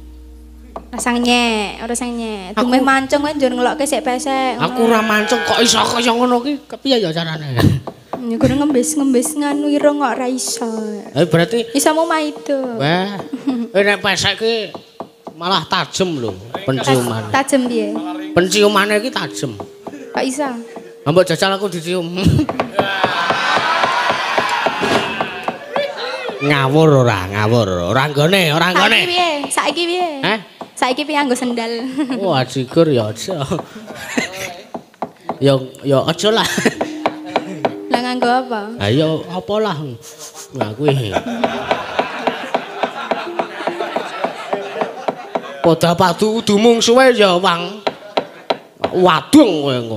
Rasang nyek, ora sang nyek. Dumeh mancung kowe njur ngelokke sik pesek. Aku ora mancung kok iso kaya ngono ki kepiye ya carane? Ya kudu ngembes-ngembes nganu irung kok ora iso. Eh berarti iso mau maido. Wah. Nek pesek ki malah tajem lho penciuman. Tajem piye? Penciumane ki tajem. Kok iso? Mbok jajal aku dicium. Ngawur ora, ngawur. Ora nggone, ora nggone. Saiki piye? Saiki piye? Heh? Saiki piye nggo sendal? Wah, jigur ya aja. Ya ya aja lah. Lah nganggo apa? Ha ya apa lah. Nah kuwi. Padha padu udu mung suwe ya wang. Wadung kowe engko.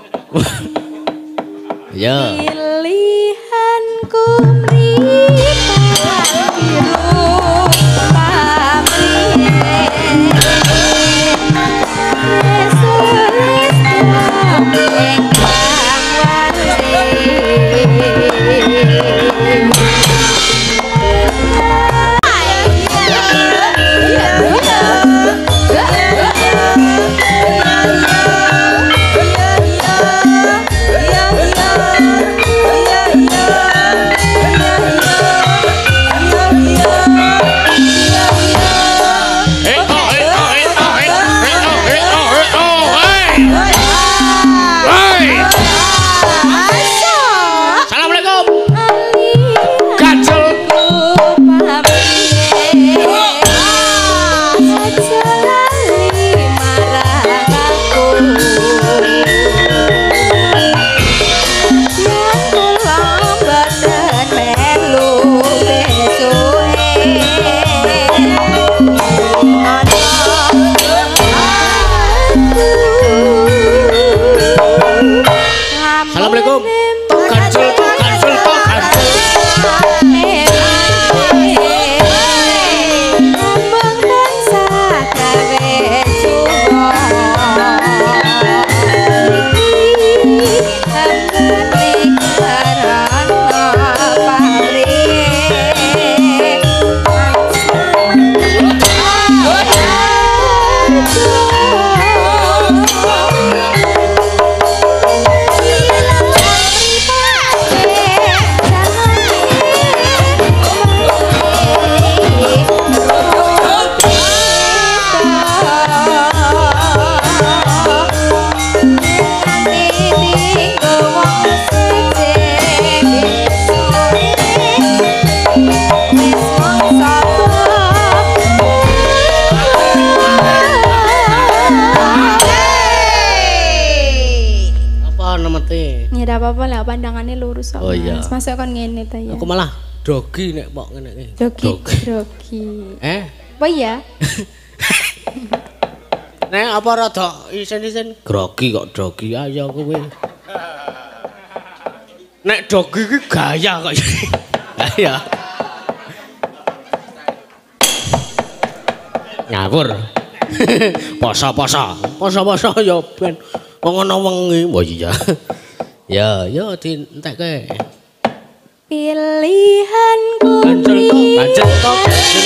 Ya. Pilihanku mripat biru pamrih. Sulis ingkang apa-apa lah pandangannya lurus kok. Oh iya. Masuk kon ngene ta ya. Aku malah dogi nek kok ngene iki. Dogi, dogi. Eh? Apa ya? Nek apa rada isen-isen grogi kok dogi ayo kowe. Nek dogi iki gaya kok. Ya. Ngawur. Poso-poso. Poso-poso ya ben ngono wengi. Oh iya. Ya, yo dientekke. Pilihanku Kancel to, kancel to.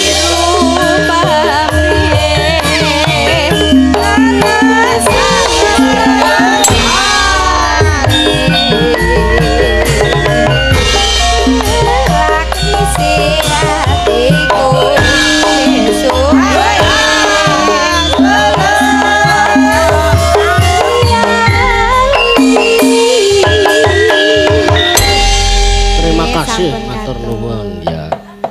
Matur nuwun ya.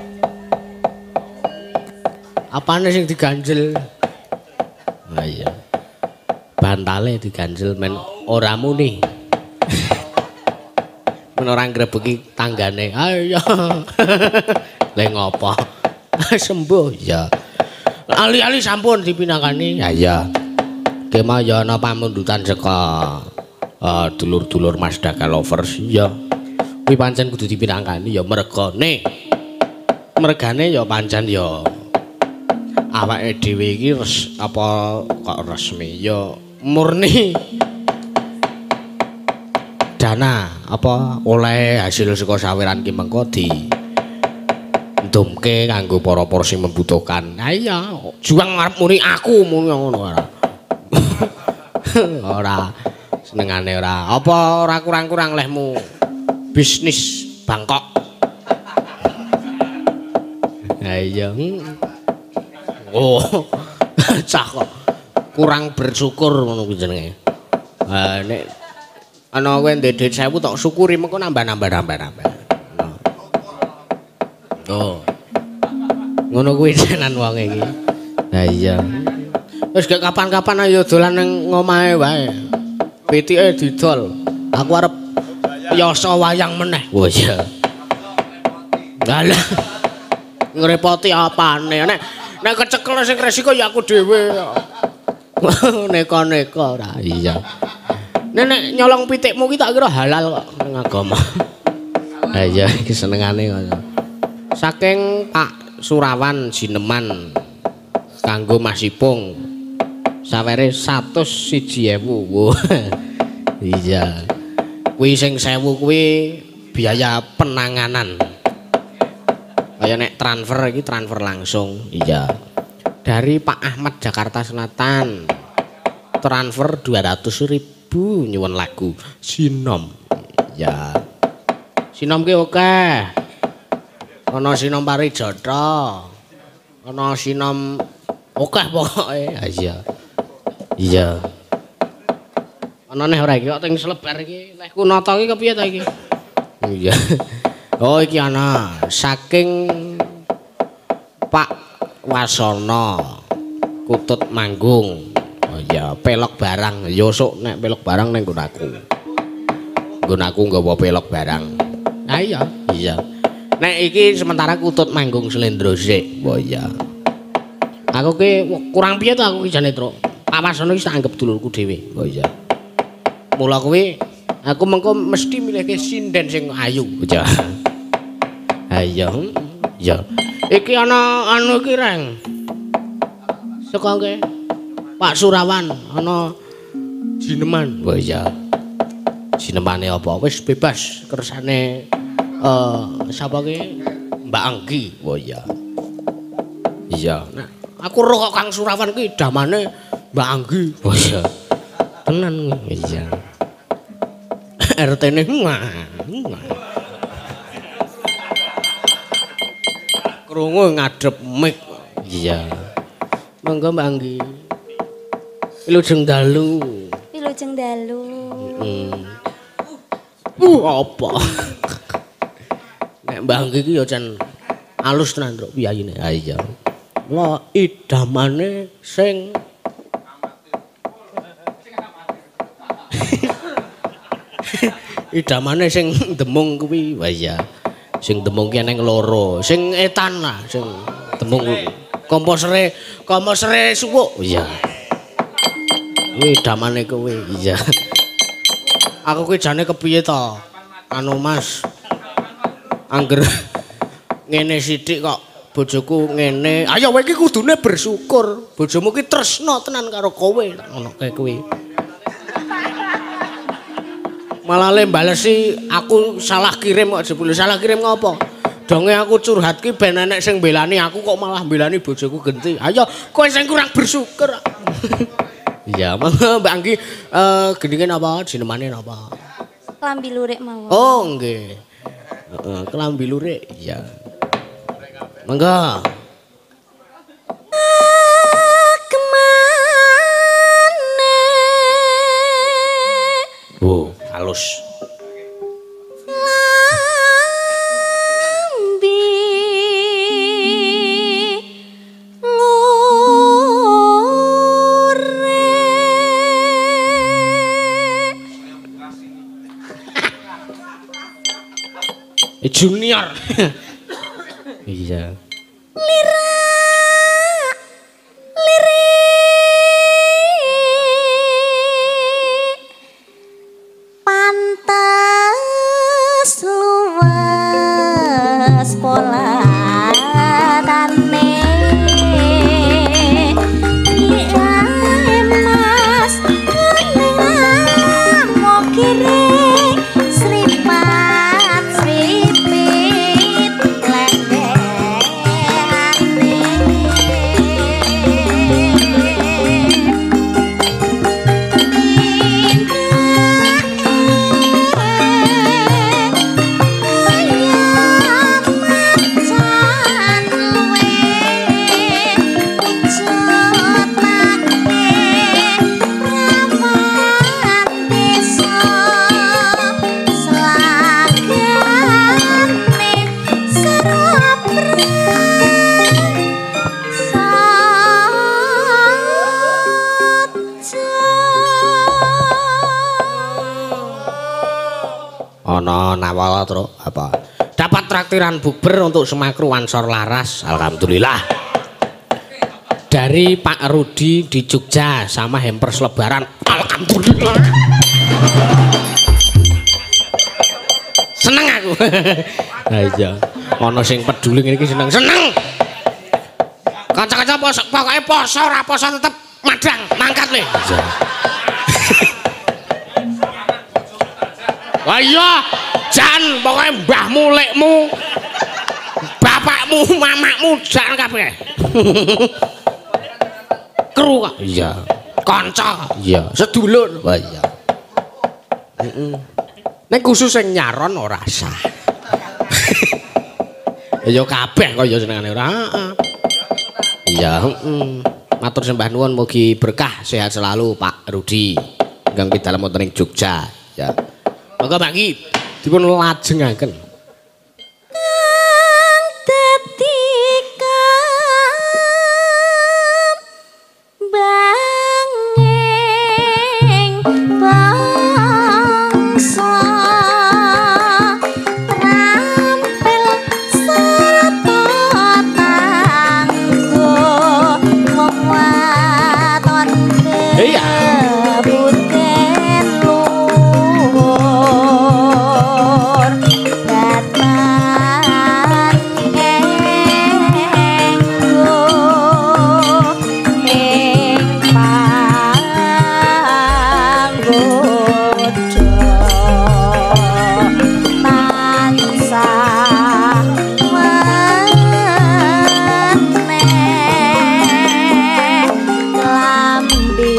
Apane sing diganjel? Ah iya. Bantale diganjel men ora muni. Men ora ngrebeki tanggane. Ayo. Lah ngopo? Sembuh ya. Ali-ali sampun dipinangkani. Ya iya. Kemah ya ana pamundutan saka uh, dulur-dulur Mas Daka Lovers ya. Kuwi pancen kudu dipinangkani ya mergane. Mergane ya pancen ya awake dhewe iki res, apa kok resmi ya murni dana apa oleh hasil saka saweran ki mengko di ndumke kanggo para-para sing membutuhkan. Ha iya, juang arep muni aku muni ngono ora. Ora senengane ora. Apa ora kurang-kurang lehmu bisnis Bangkok. Ha iya. Oh. Cah kok kurang bersyukur ngono kuwi jenenge. Ha nek ana kowe ndek dhuwit sewu tok syukuri mengko nambah-nambah nambah-nambah. Oh. Ngono kuwi tenan wong iki. Ha iya. Wis gak kapan-kapan ayo dolan nang ngomahe wae. Pitike didol. Aku arep yasa wayang meneh. Oh iya. Lah ngrepoti apane? Nek nek kecekel sing resiko ya aku dhewe. Neka-neka ora iya. Nek nyolong pitikmu ki tak kira halal kok ning agama. Ha iya iki senengane ngono. Saking Pak Surawan Jineman kanggo Mas Ipung sawere seratus siji ewu. Iya. Kuwi sing sewu kuwi biaya penanganan. Kaya nek transfer iki transfer langsung. Iya. Dari Pak Ahmad Jakarta Selatan transfer dua ratus ribu nyuwun lagu Sinom. Ya. Sinom ki oke. Ana Sinom Parijata. Ana Sinom oke pokoke. Iya. Iya. Ana neh ora iki kok teng selebar iki. Leh kunata iki kepiye ta iki? Iya. Oh iki ana saking Pak Wasono Kutut Manggung. Oh iya, pelok barang. Ya sok nek pelok barang ning nggonku. Nggonku nggawa pelok barang. Ah iya, iya. Nek iki sementara Kutut Manggung Slendro sik. Oh iya. Aku ki kurang piye to aku ki jane, Truk. Pak Wasono iki tak anggap dulurku dhewe. Oh iya. Mula kuwi aku mengko mesti milihke sinden sing ayu. Ya. Ayo. Ya. Iki ana anu iki reng. Saka ke Pak Surawan ana Jineman. Oh iya. Jinemane apa? Wis bebas kersane eh sapa ki? Mbak Anggi. Oh iya. Iya. Nah, aku roh kok Kang Surawan ki damane Mbak Anggi. Oh iya. Tenan iya. R T-ne krungu ngadep mic. Iya. Monggo Mbak Anggi. Wilujeng dalu. Wilujeng dalu. Hmm. Uh apa? Nek Mbak Anggi ki ya jan alus tenan Truk piyayine. Ha iya. Lah idamane sing idamane sing demung kuwi. Wah iya. Sing demung ki neng loro, sing etan lah, sing demung komposere, komposere suwuk. Iya. Kuwi idamane kuwi. Iya. Aku kuwi jane kepiye to? Anu Mas. Angger ngene sithik kok bojoku ngene. Ayo kowe iki kudune bersyukur. Bojomu ki tresno tenan karo kowe. Ngono kae kuwi. Malah le balesi aku salah kirim kok jebule. Salah kirim ngopo? Donge aku curhat ki ben enek sing belani aku kok malah belani bojoku genti. Ayo kowe sing kurang bersyukur. Iya, Mbak Anggi eh gendingen apa? Jinemane apa? Klambi lurik mawon. Oh, nggih. Heeh, klambi lurik. Iya. Monggo. Oh, halus. Junior. Iya. Lira. Lirik. Pantes luas polatane. Iya emas nang mau kiri sripat sripit lendene Ana nawala tru apa? Dapat traktiran bukber untuk semakru Ansor Laras. Alhamdulillah. Dari Pak Rudi di Jogja sama hampers lebaran. Alhamdulillah. Seneng aku. Ha iya. Ana sing peduli ngene iki seneng. Seneng. Kanca-kanca poso pokoke poso ora poso tetep madang mangkat le. Iya. Wah iya, jan pokoke mbahmu lekmu bapakmu mamakmu jan kabeh. Kru kok. Iya. Kanca. Iya, sedulur. Wah iya. Heeh. Nek khusus sing nyaron ora sah. Ya kabeh kok ya senengane ora. Heeh. Iya, heeh. Matur sembah nuwun mugi berkah sehat selalu Pak Rudi. Ingkang pidalem wonten ing Jogja. Ya. Monggo Pak Ki dipun lajengaken. Kang dadi banging bangsa rampil sarta tanggo wong waton Iya. buten luhur datan enggo ing panggoda tansah maneh lambi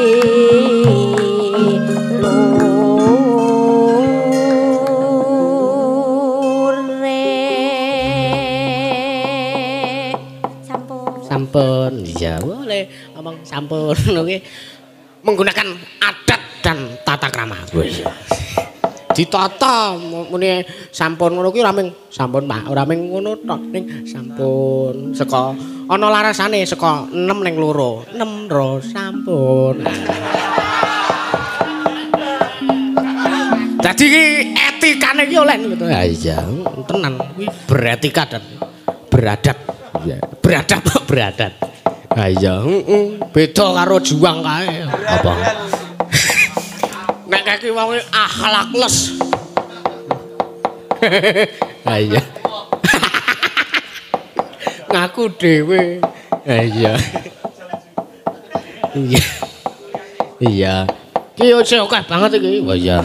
lure sampun Sampun, iya boleh ngomong sampun oke. Menggunakan adat dan tata krama. Wis. Ditata muni sampun ngono kuwi ora ming sampun Pak, ora ming ngono tok ning sampun saka ana larasane saka enam ning loro. enam ro sampun. Dadi iki etikane iki oleh ngono. Ha iya, tenan kuwi beretika dan beradat. Ya, beradat kok beradat. Ha iya, heeh. Beda karo juang kae. Apa? Nek kaki wong akhlakles. Ha iya. Ngaku dhewe. Ha iya. Iya. Iya. Ki yo akeh banget iki. Wah iya.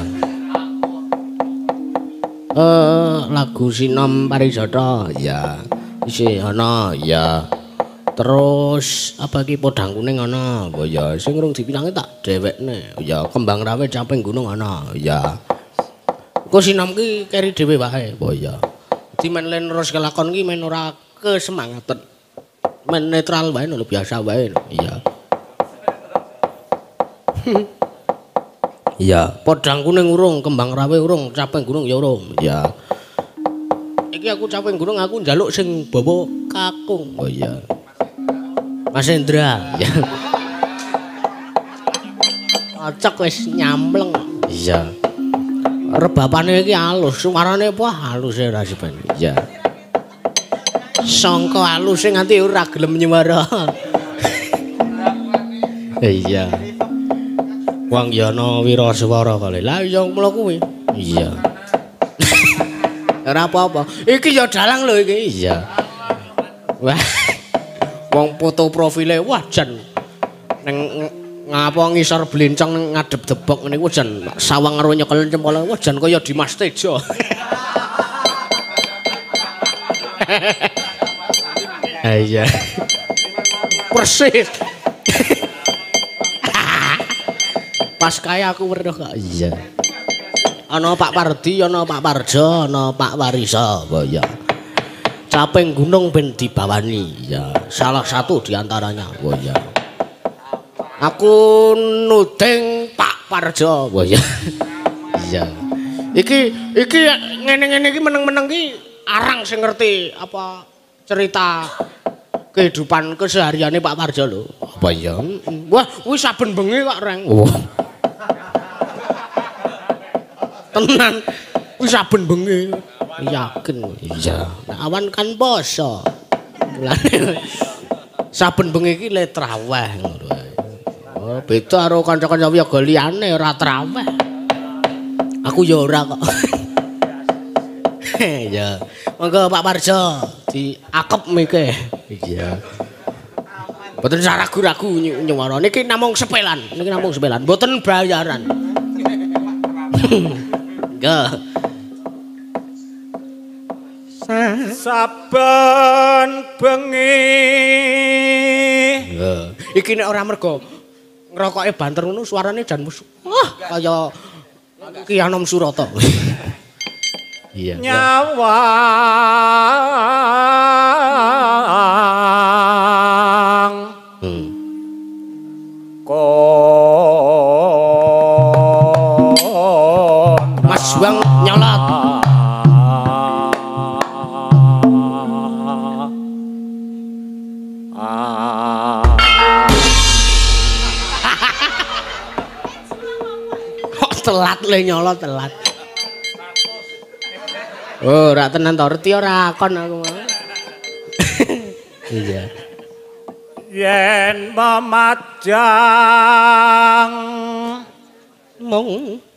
Eh lagu Sinom Parijata. Ya. Isih ana ya. Terus apa iki Podang Kuning ana. Oh ya sing urung dipinangi tak dhewekne. Ya Kembang Rawit Caping Gunung ana. Ya. Engko sinom ki keri dhewe wae. Oh ya. Di men len terus kelakon ki men ora kesemangaten. Men netral wae lho biasa wae. Iya. Iya, Podang Kuning urung, Kembang Rawit urung, Caping Gunung ya urung. Ya. Iki aku Caping Gunung aku njaluk sing bawa kakung. Oh iya. Mas Hendra. Ya. Cocok wis nyampleng. Iya. Rebapane iki alus, suarane apa halus ora sipen. Iya. Sangka alus nganti ora gelem nyuwara. Iya. Wong yana wiraswara kali. Lah iya mula kuwi. Iya. Ora apa-apa. Iki ya dalang lho iki. Iya. Wah. Wong foto profile wah jan ning ngapa ngisor blencong ngadep debok niku jan sawang karo nyekel cempol wah jan kaya Dimas Tejo. Ha iya. Persis. Pas kaya aku weruh kok. Iya. Ana Pak Pardi, ana Pak Parjo, ana Pak Warisa. Oh iya. Caping Gunung ben dibawani. Ya, salah satu di antaranya. Oh iya. Aku nuding Pak Parjo. Oh iya. Iya. Iki iki ngene-ngene iki meneng-meneng iki arang sing ngerti apa cerita kehidupan kesehariane Pak Parjo lho. Apa iya? Wah, kuwi saben bengi kok reng. Wah. Tenan. Wis saben bengi. Yakin. Iya. Nek awan kan poso. Mulane saben bengi iki le traweh ngono ae. Oh, beda karo kanca-kanca wiyaga liyane ora traweh. Aku ya ora kok. Ya. Monggo Pak Parjo diakep mike. Iya. Mboten ragu-ragu nyuwara. Niki namung sepelan, niki namung sepelan, mboten bayaran. Nggih. Saben bengi. Nggih. Iki nek ora mergo ngrokoke banter ngono suarane jan wah kaya Ki Anom Surata. Iya. Nyawang. Hmm. Kon Mas Wang nyolot. Kok telat le nyolot telat. Oh, ora tenan to, reti ora kon aku mau. Iya. Yen memajang Mong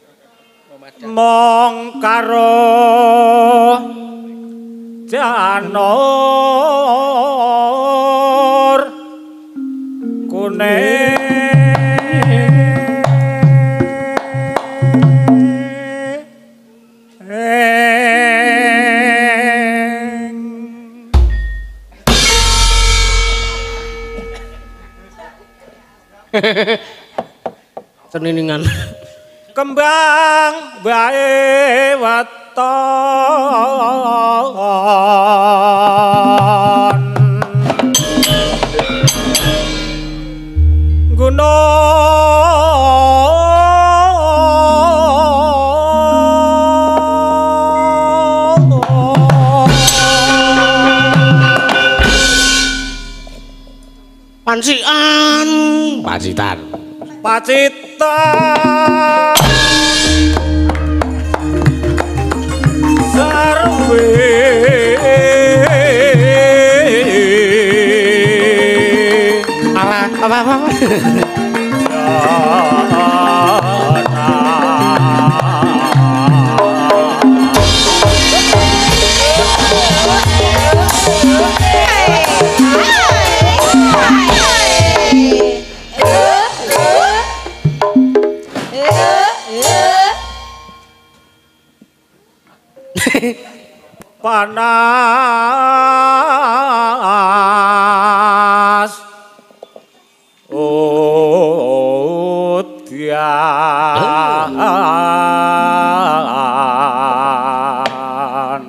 mong karo janur kuning Seniningan. Kembang bae waton gunung Pansian, pacitan. Pacitan sarwe Apa apa apa. panas udian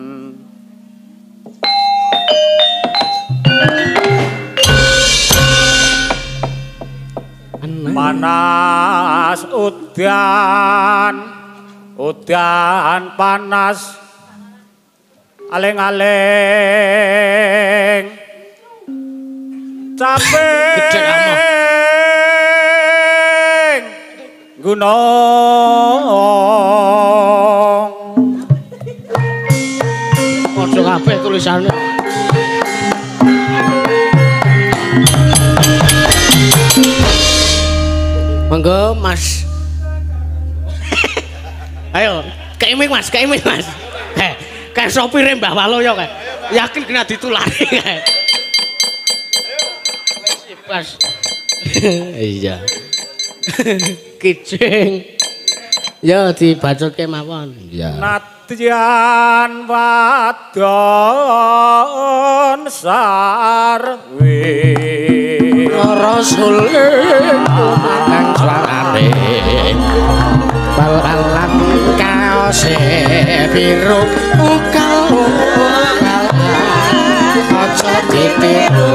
panas udian udian panas aleng-aleng capek gunung Ojo kabeh tulisane. Monggo Mas. Ayo, kayak mic Mas, kayak mic Mas. Heh, kayak sopire Mbah Waloyo kayak. Yakin kena ditulari kayak. Mas. Iya. Kijing. Ya dibacoke mawon. Iya. Nadyan wadon sarwe Rasul kang suarane bal-balan kaose biru ukal ukal aja ditiru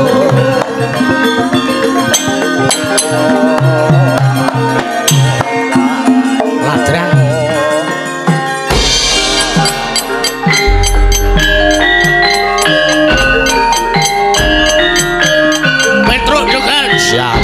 ladrang Petro juga siap.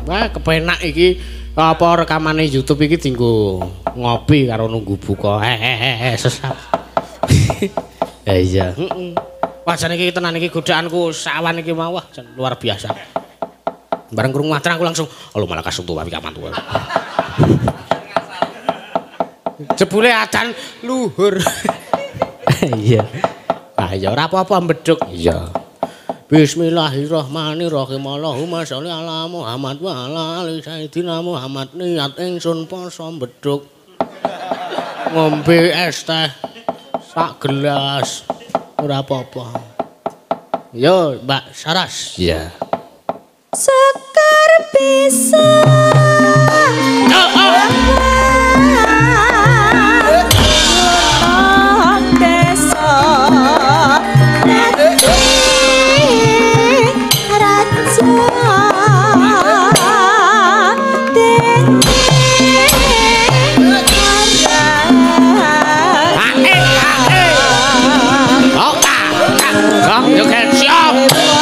Wah, kepenak iki apa rekamane YouTube iki dienggo ngopi karo nunggu buka. Hehehe, sesat. Ya iya, heeh. Wah, jan iki tenan iki godaanku sawan iki mau wah luar biasa. Bareng krungu atan aku langsung, "Lho malah kasuntu wae kamantu." Jebule adan luhur. Iya. Ah ya ora apa-apa mbedhug. Iya. Bismillahirrahmanirrahim. Allahumma sholli ala Muhammad wa ala ali sayyidina Muhammad. Niat ingsun poso mbedhug. Ngombe es teh sak gelas. Ora apa-apa. Yo, Mbak Saras. Iya. Sekar bisa. Oh, oh. You can jump.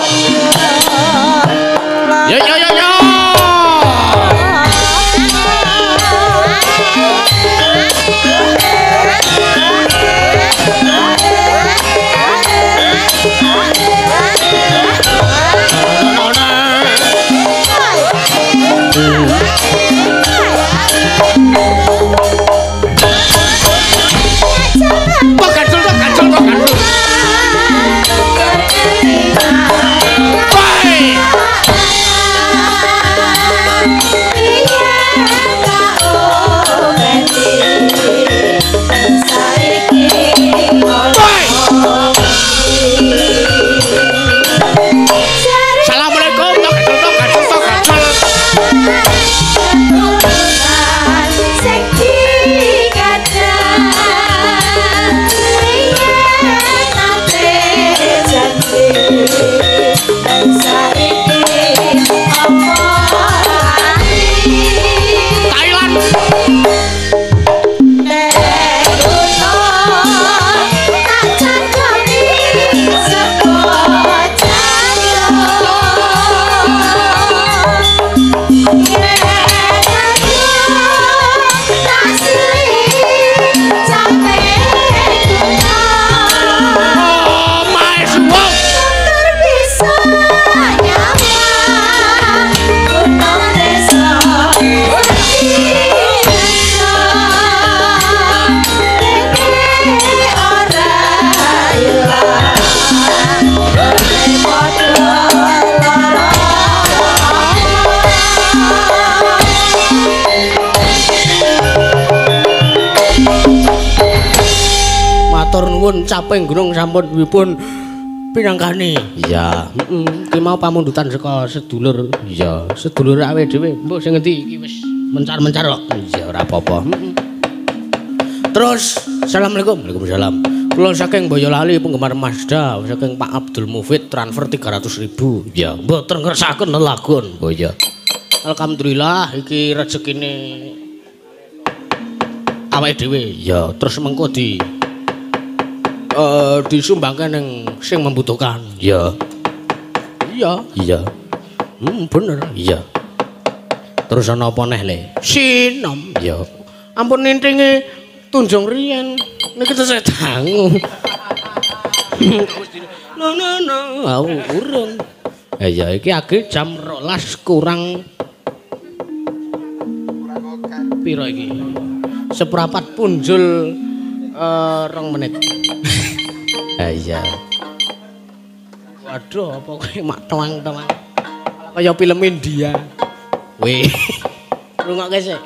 Yo yo yo yo. Nuwun caping gunung sampun dipun pinangkani. Iya, heeh. Ki mau pamundutan saka sedulur. Iya, sedulur awake dhewe. Mbok sing ngendi iki wis mencar-mencar kok. Iya, ora apa-apa. Heeh. Terus, Assalamualaikum. Waalaikumsalam. Kula saking Boyolali penggemar Mazda, saking Pak Abdul Mufid transfer tiga ratus ribu. Iya, mboten ngersakaken lelagon. Oh iya. Alhamdulillah iki rezekine awake dhewe. Iya, terus mengko di Uh, disumbangkan yang sing membutuhkan. Iya. Iya. Iya. Hmm, bener. Iya. Terus ana apa neh le? Sinom. Iya. Ampun nintinge tunjung riyen. Niki tesih dangu. No no no, aku urung. Eh ya iki age jam rolas kurang piro iki? Seprapat punjul uh, rong menit. Ah iya. Waduh, apa kowe mak tawang-tawang. Kaya film India. Weh. Rungokke sik.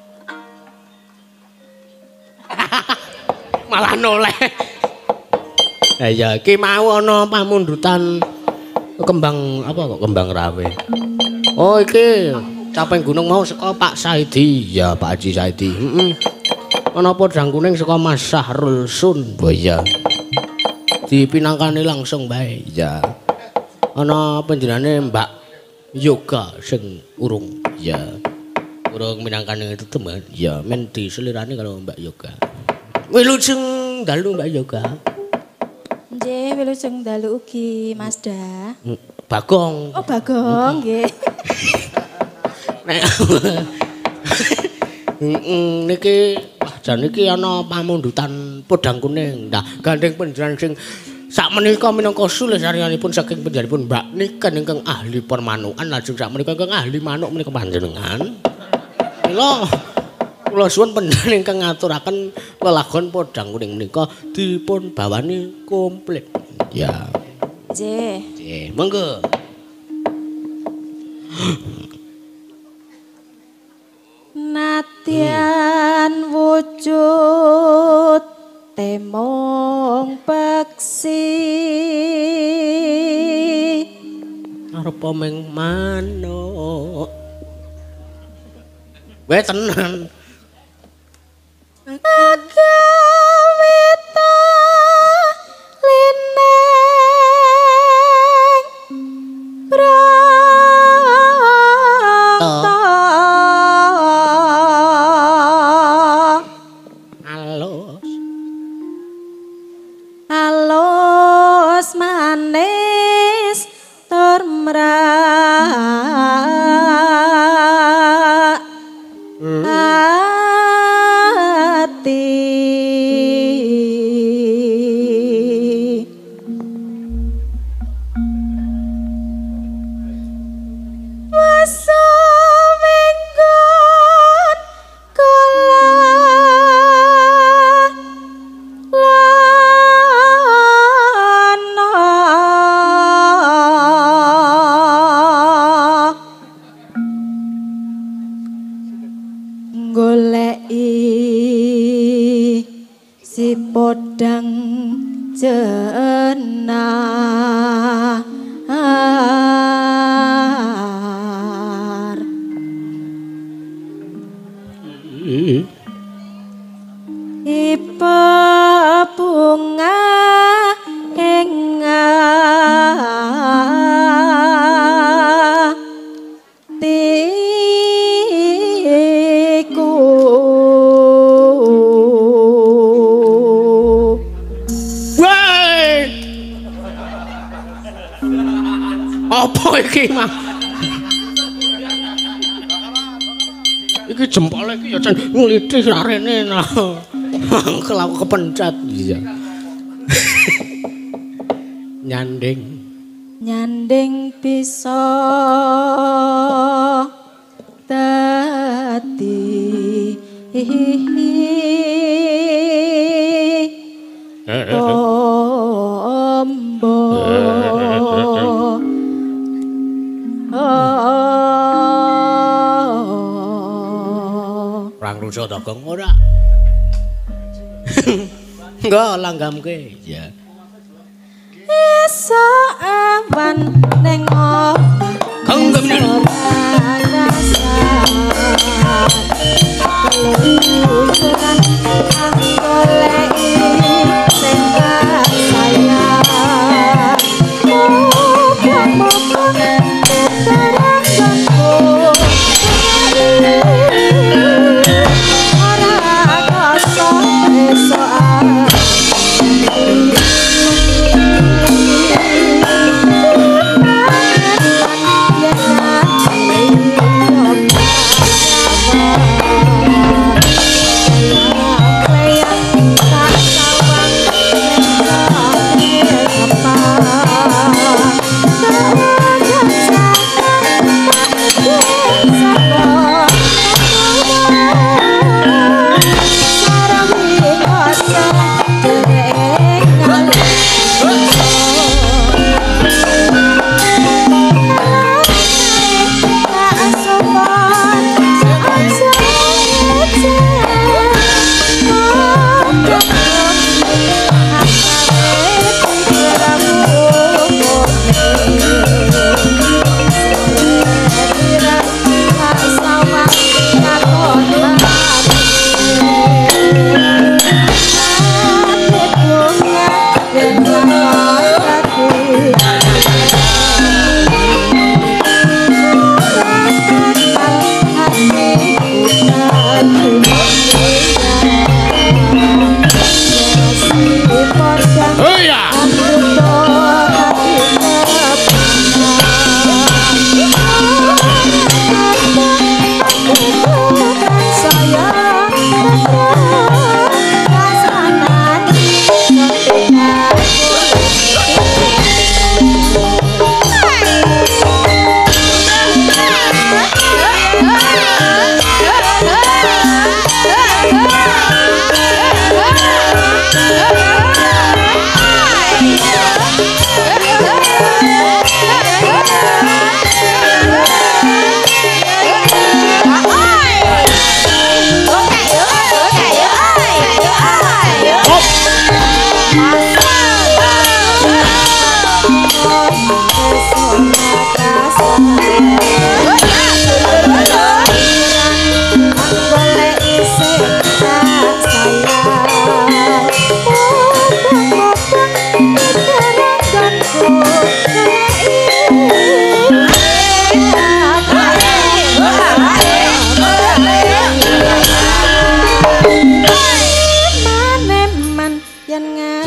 Malah noleh. Ah iya, iki mau ana pamundutan kembang apa kok kembang rawe. Oh, iki caping gunung mau saka Pak Saidi. Ya, Pak Haji Saidi. Heeh. Ana podang kuning saka Mas Sahrul Sun. Oh iya. Dipinangkani langsung bae. Ya. Ana panjenengane Mbak Yoga sing urung. Ya. Urung minangkani itu teman. Ya, men diselirani kalau Mbak Yoga. Wilujeng dalu Mbak Yoga. Nggih, wilujeng dalu ugi Mazda. Bagong. Oh, Bagong nggih. Nek Heeh niki wah jan niki ana pamundutan podang kuning. Nah, gandeng panjenengan sing sakmenika minangka sulisaryanipun saking panjenenganipun Mbak Niken ingkang ahli permanukan lajeng sakmenika ingkang ahli manuk menika panjenengan. Mila kula suwun panjenengan ingkang ngaturaken lelagon podang kuning menika dipun bawani komplit. Ya. Nggih. Nggih, monggo. Natyan wujud temong peksi Arepa meng manuk. Weh tenan. agawita lineng brata Alus. alus manis tur mrak ati wasa minggon kala lana goleki si podang jenar ipa bunga enga tiku Woi. Apa iki, Mang? Iki jempol iki ya jan nglithih arene nah. Kelaku kepencet iya. Nyanding. nyanding bisa dadi tombo Rang rusa dagang ora. Enggak langgamke ya. esok awan ning omah Kanggem ning. keluyuran aku goleki sing sayang muga-muga terangku ora kosong esok yeah.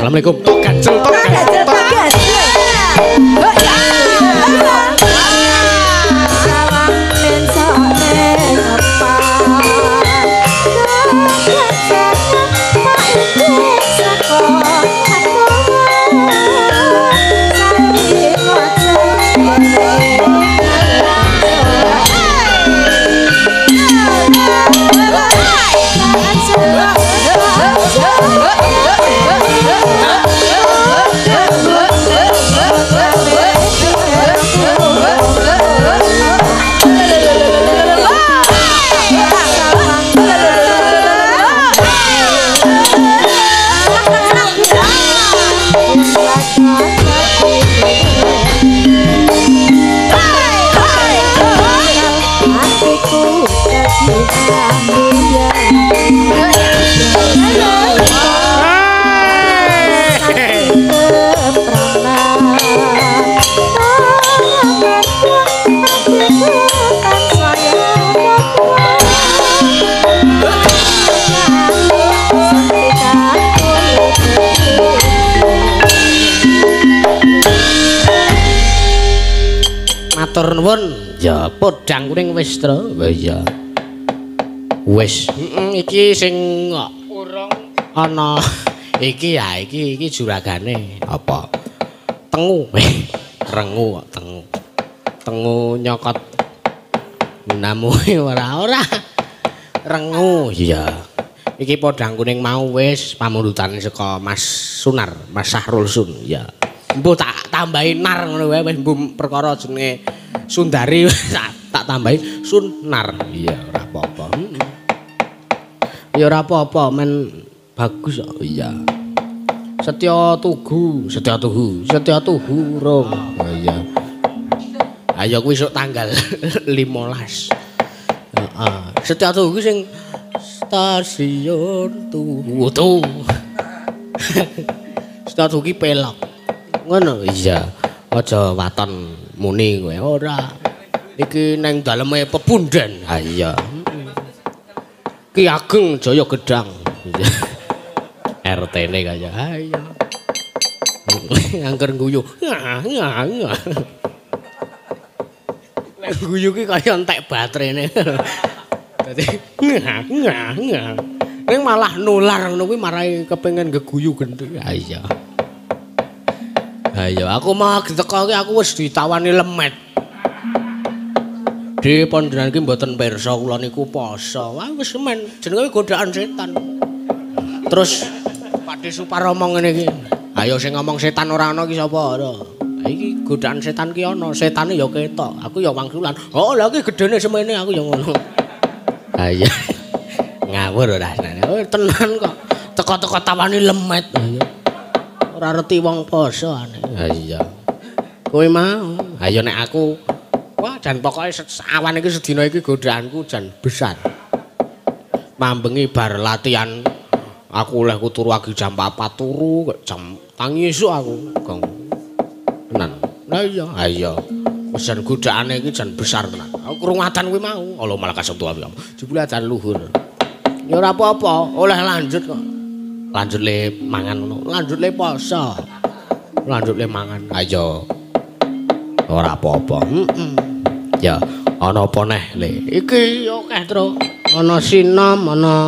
Assalamualaikum. Tok ganjel, tok ganjel, tok ganjel. Matur nuwun. Ya, podang kuning wis to. Ya. Wis. Heeh, iki sing urung ana iki ya, iki iki juragane apa? Tengu. Rengu kok tengu. Tengu nyokot namu ora ora. Rengu, iya. Iki podang kuning mau wis pamundutan saka Mas Sunar, Mas Sahrul Sun, ya. Mbuh tak tambahi nar ngono wae wis mbuh perkara jenenge Sundari tak tambahi Sunar. Iya, ora apa-apa. Ya ora apa-apa, men bagus kok. Iya. Setya tugu, setya tuhu, setya tuhu rong. Oh iya. Ayo kuwi sok tanggal limolas. Heeh. Setya tuhu sing stasiun tuhu tuh. Setya tuhu ki pelok. Ngono iya. Aja waton muni kowe ora. Iki nang daleme pepundhen. Ha iya. Ki Ageng Jaya Gedang. R T-ne kaya. Ha iya. Angger guyu. Ngah ngah ngah. Nek guyu ki kaya entek baterene. Dadi ngah ngah ngah. Ning malah nular ngono kuwi marai kepengin geguyu gendhe. Ha iya. Ayo aku mah teko iki aku wis ditawani lemet. Di panjenengan iki mboten pirsa kula niku poso. Wah wis men jenenge godaan setan. Terus Pakde Suparomo ngene iki. Ayo sing ngomong setan ora ana iki sapa? Iki godaan setan ki ana, setane ya ketok. Aku ya wangsulan. Oh lha iki gedene semene aku ya ngono. Ha iya. Ngawur ora senene. Oh tenan kok. Teko-teko tawani lemet. Ayo. Ora reti wong poso aneh. Ha iya. Kowe mau. Ayo nek aku wah jan pokoke awan iki sedina iki godaanku jan besar. Mambengi bar latihan aku oleh turu lagi jam papat turu jam tangi esuk aku. Gong. Tenan. Lah iya, ha iya. Wis jan godaane iki jan besar tenan. Aku krungatan kuwi mau. Allah malah kasebtu aku. Jebule jan luhur. Ya ora apa-apa, oleh lanjut kok. Lanjut le mangan ngono, lanjut le poso. Lanjut le mangan. Ayo. Ora apa-apa. Heeh. Ya, ana apa neh le? Iki yo akeh, Tru. Ana sinom, ana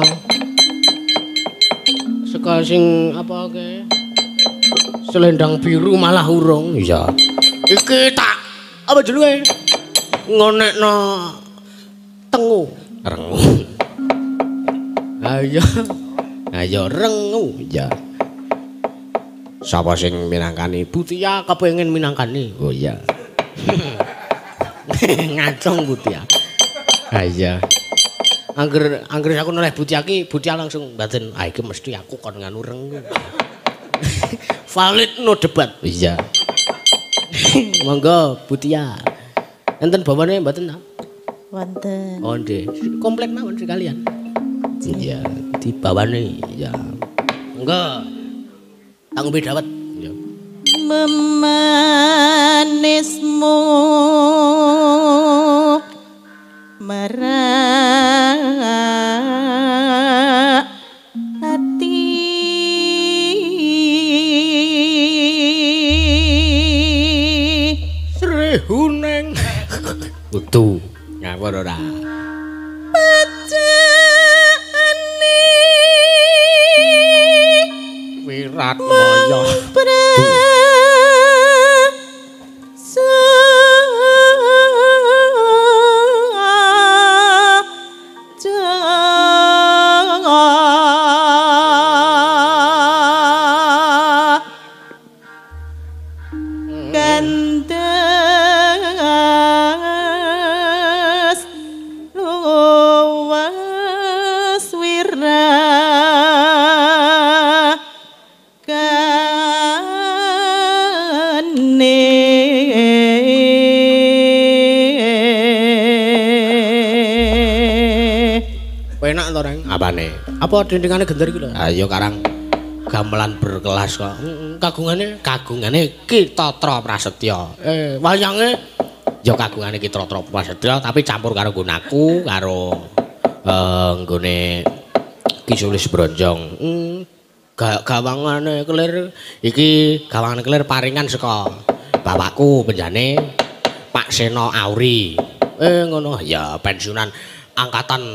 saka sing apa ke? Selendang biru malah urung. Iya. Iki tak apa jenenge? Ngonekno tengu, rengu. Ayo. Ayo rengu ya. Sapa sing minangkani? Butia kepengin minangkani. Oh iya. Ngacung Butia. Ha iya. Angger angger aku noleh Butia ki, Butia langsung mboten, ah iki mesti aku kon nganu rengu. Valid no debat. Iya. Monggo Butia. Enten bawane mboten ta? Wonten. Oh nggih. Komplek mawon sekalian. Iya, dibawane ya. Enggak. Tak ngombe dawet. Ya. Memanismu merak hati ngono ora. Wirat Maya. Apane? Apa dindingane gender iki lho? Ayo Karang gamelan berkelas kok. Kagungane kagungane Ki Tatra Prasetya. Eh, wayange ya kagungane Ki Tatra Prasetya tapi campur karo gunaku karo eh nggone Ki Sulis Bronjong. Hmm, gawangane kelir iki gawangane kelir paringan saka bapakku penjane Pak Seno Auri. Eh ngono ya pensiunan angkatan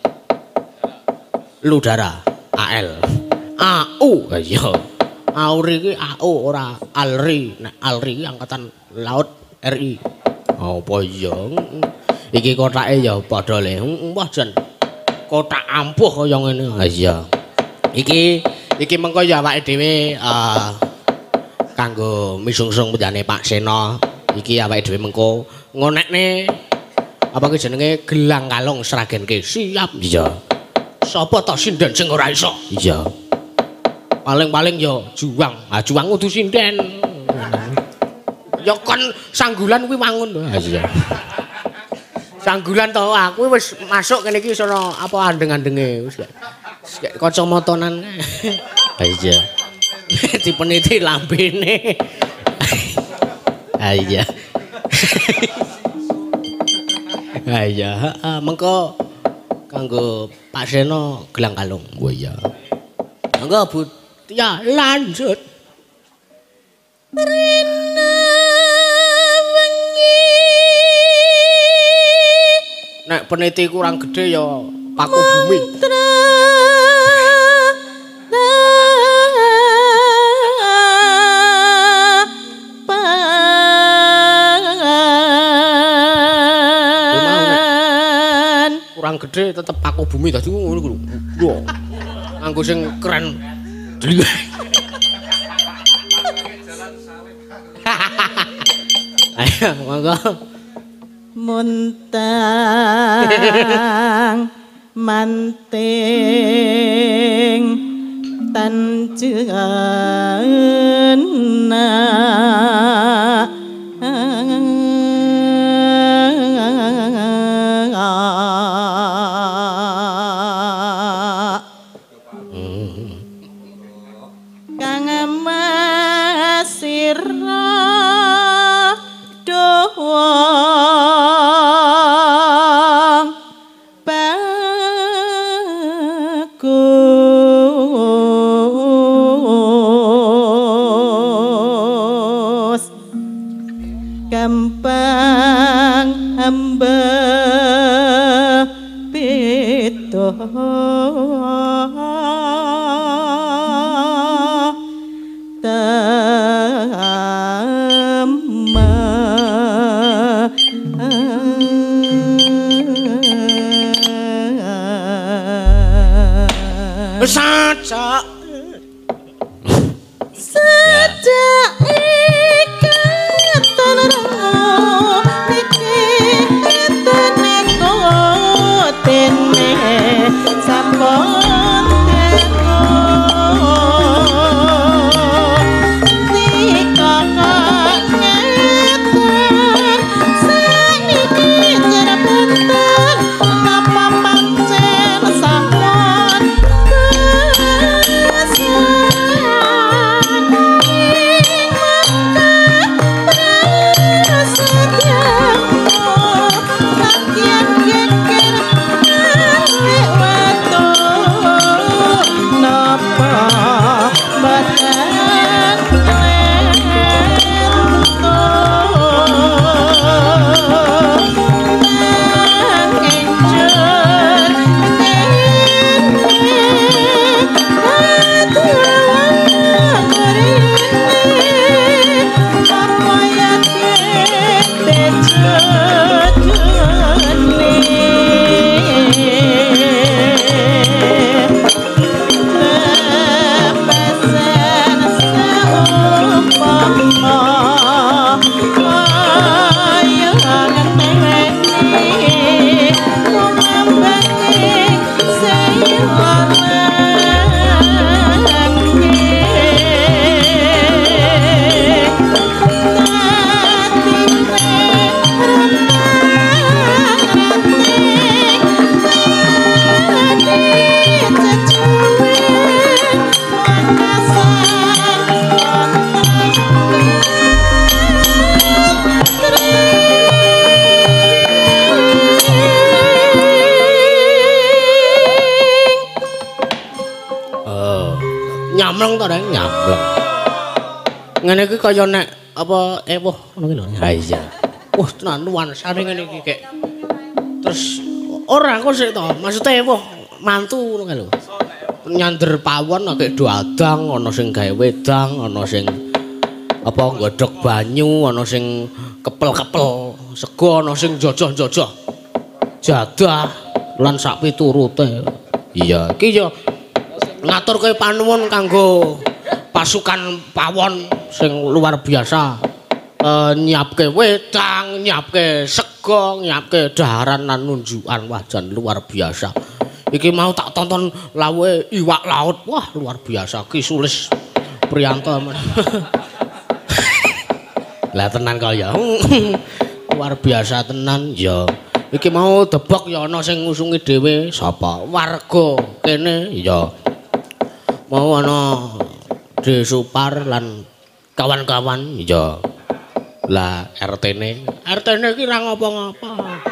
Ludara A L A U ya Auri iki A U ora Alri nek Alri iki angkatan laut R I apa iya iki kotake ya padha le wah jan kotak ampuh kaya ngene ha iya iki iki mengko ya awake dhewe uh, kanggo misungsung penjane Pak Seno iki awake dhewe mengko ngonekne apa ki jenenge gelang kalung sragenke siap iya. Sapa ta sinden sing ora iso? Iya. Paling-paling ya juang. Ah juang kudu sinden. Ya kon sanggulan kuwi wangun. Ha iya. Sanggulan to aku wis masuk kene iki sono apa andeng-andenge wis kayak kacamatanan. Ha iya. Dipeniti lambene. Ha iya. Ha iya, heeh mengko kanggo Pak Seno gelang kalung. Wah iya. Monggo Bu ya lanjut. Rina wengi. Nek peniti kurang gede ya paku bumi. Kurang gede tetep paku bumi dadi ngono lho. Lho. Nganggo sing keren. Ayo monggo. Muntang manting tanjeuna Saja saja ikatan iki tene kotene sampun teko dikakak ngeten saiki jerapunten napa pancen sampun nyamleng to Reng, nyamleng. Ngene iki kaya nek apa ewoh ngono ki lho. Ha iya. Wah, tenan nuansane ngene iki kek. Terus ora kok sik to, maksude ewoh mantu ngono kae lho. Nyander pawon agek do adang, ana sing gawe wedang, ana sing apa nggodhog banyu, ana sing kepel-kepel sego, ana sing jojoh-jojoh jadah lan sak piturute. Iya, iki yo ngaturke panuwun kanggo pasukan pawon sing luar biasa. E, nyiapke wedang, nyiapke sego, nyiapke daharan lan nunjukan wajan luar biasa. Iki mau tak tonton lawe iwak laut. Wah, luar biasa. Ki Sulis Priyanto. Lah tenan kaya. Luar biasa tenan ya. Iki mau debok ya ana sing ngusungi dhewe sapa? Warga kene ya. Mau ana D Supar lan kawan-kawan ya. Lah R T-ne, R T-ne iki ra ngapa-ngapa.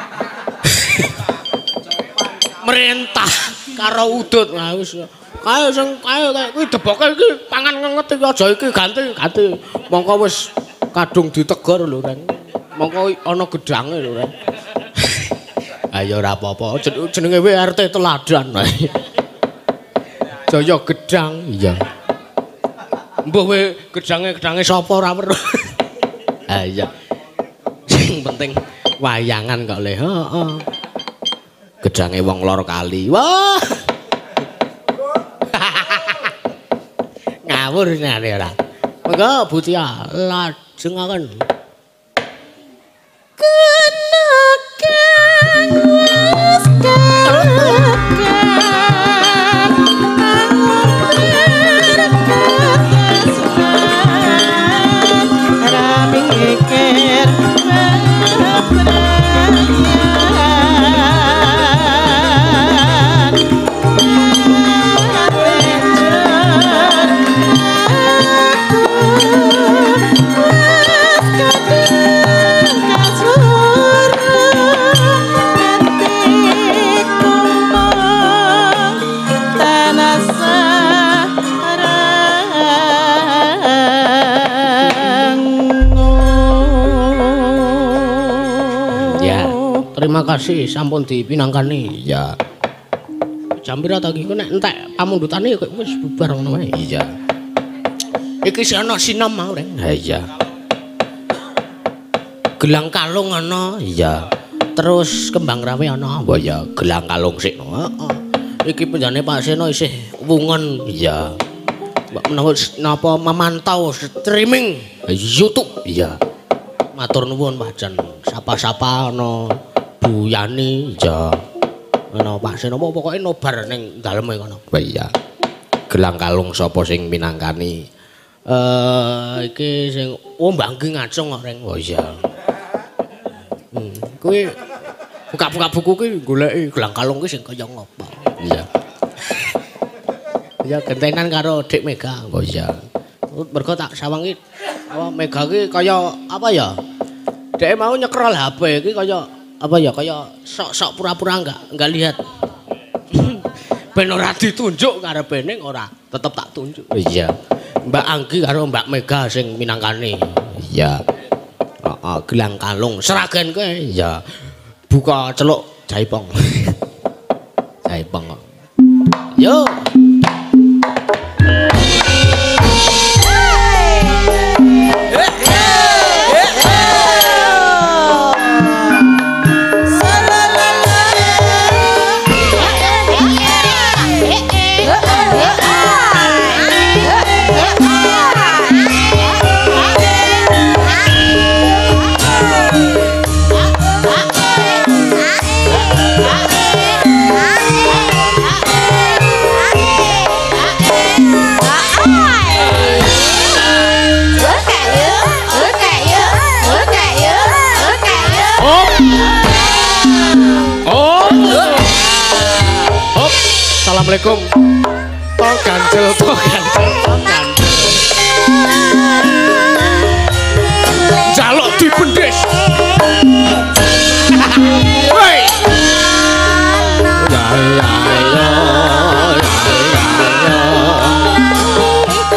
Merintah karo udut nah wis kae sing kae kuwi deboke iki pangan ngenget iki aja iki ganti ganti mongko wis kadung ditegor lho Ren mongko ana gedange lho Ren ayo ora apa-apa jenenge W R T teladan Jaya Gedang iya mbuh we gedange gedange sapa ora weruh ha iya sing penting wayangan kok le heeh gedange wong lor kali. Wah. Ngawur nyane ora. Monggo Butia lajengaken. Kenakan wis kenakan raming mikir Terima kasih sampun dipinangkani. Ya. Jam pira ta iki nek entek pamundhutane kok wis bubar ngono wae. Iya. Iki sing ana sinam mau, Reng. Ha iya. Gelang kalung ana. Iya. Terus kembang rawe ana. Oh iya, gelang kalung sik. Heeh. Iki penjane Pak Seno isih wungen. Iya. Mbak menawa napa memantau streaming YouTube. Iya. Matur nuwun Pak Jan. Sapa-sapa ana Bu Yani ya ana Pak Seno pokoke nobar ning daleme kono. Oh iya. Gelang kalung sapa sing minangkani? Eh iki sing oh Mbak Anggi ngacung kok Reng. Oh iya. Hmm, kuwi buka-buka buku ki goleki gelang kalung ki sing kaya ngopo. Iya. Ya gentenan karo Dik Mega. Oh iya. Mergo tak sawangi apa Mega ki kaya apa ya? Dek mau nyekrol H P iki kaya apa ya kaya sok-sok pura-pura enggak enggak lihat. Ben ora ditunjuk karepe ning ora tetep tak tunjuk. Iya. Mbak Anggi karo Mbak Mega sing minangkani. Iya. Heeh, gelang kalung seragen kowe. Iya. Buka celuk jaipong. Jaipong kok. Yo. Assalamualaikum. Tol ganjel, tol ganjel, tol ganjel. Jaluk dibendes. Woi. Ya ya ya.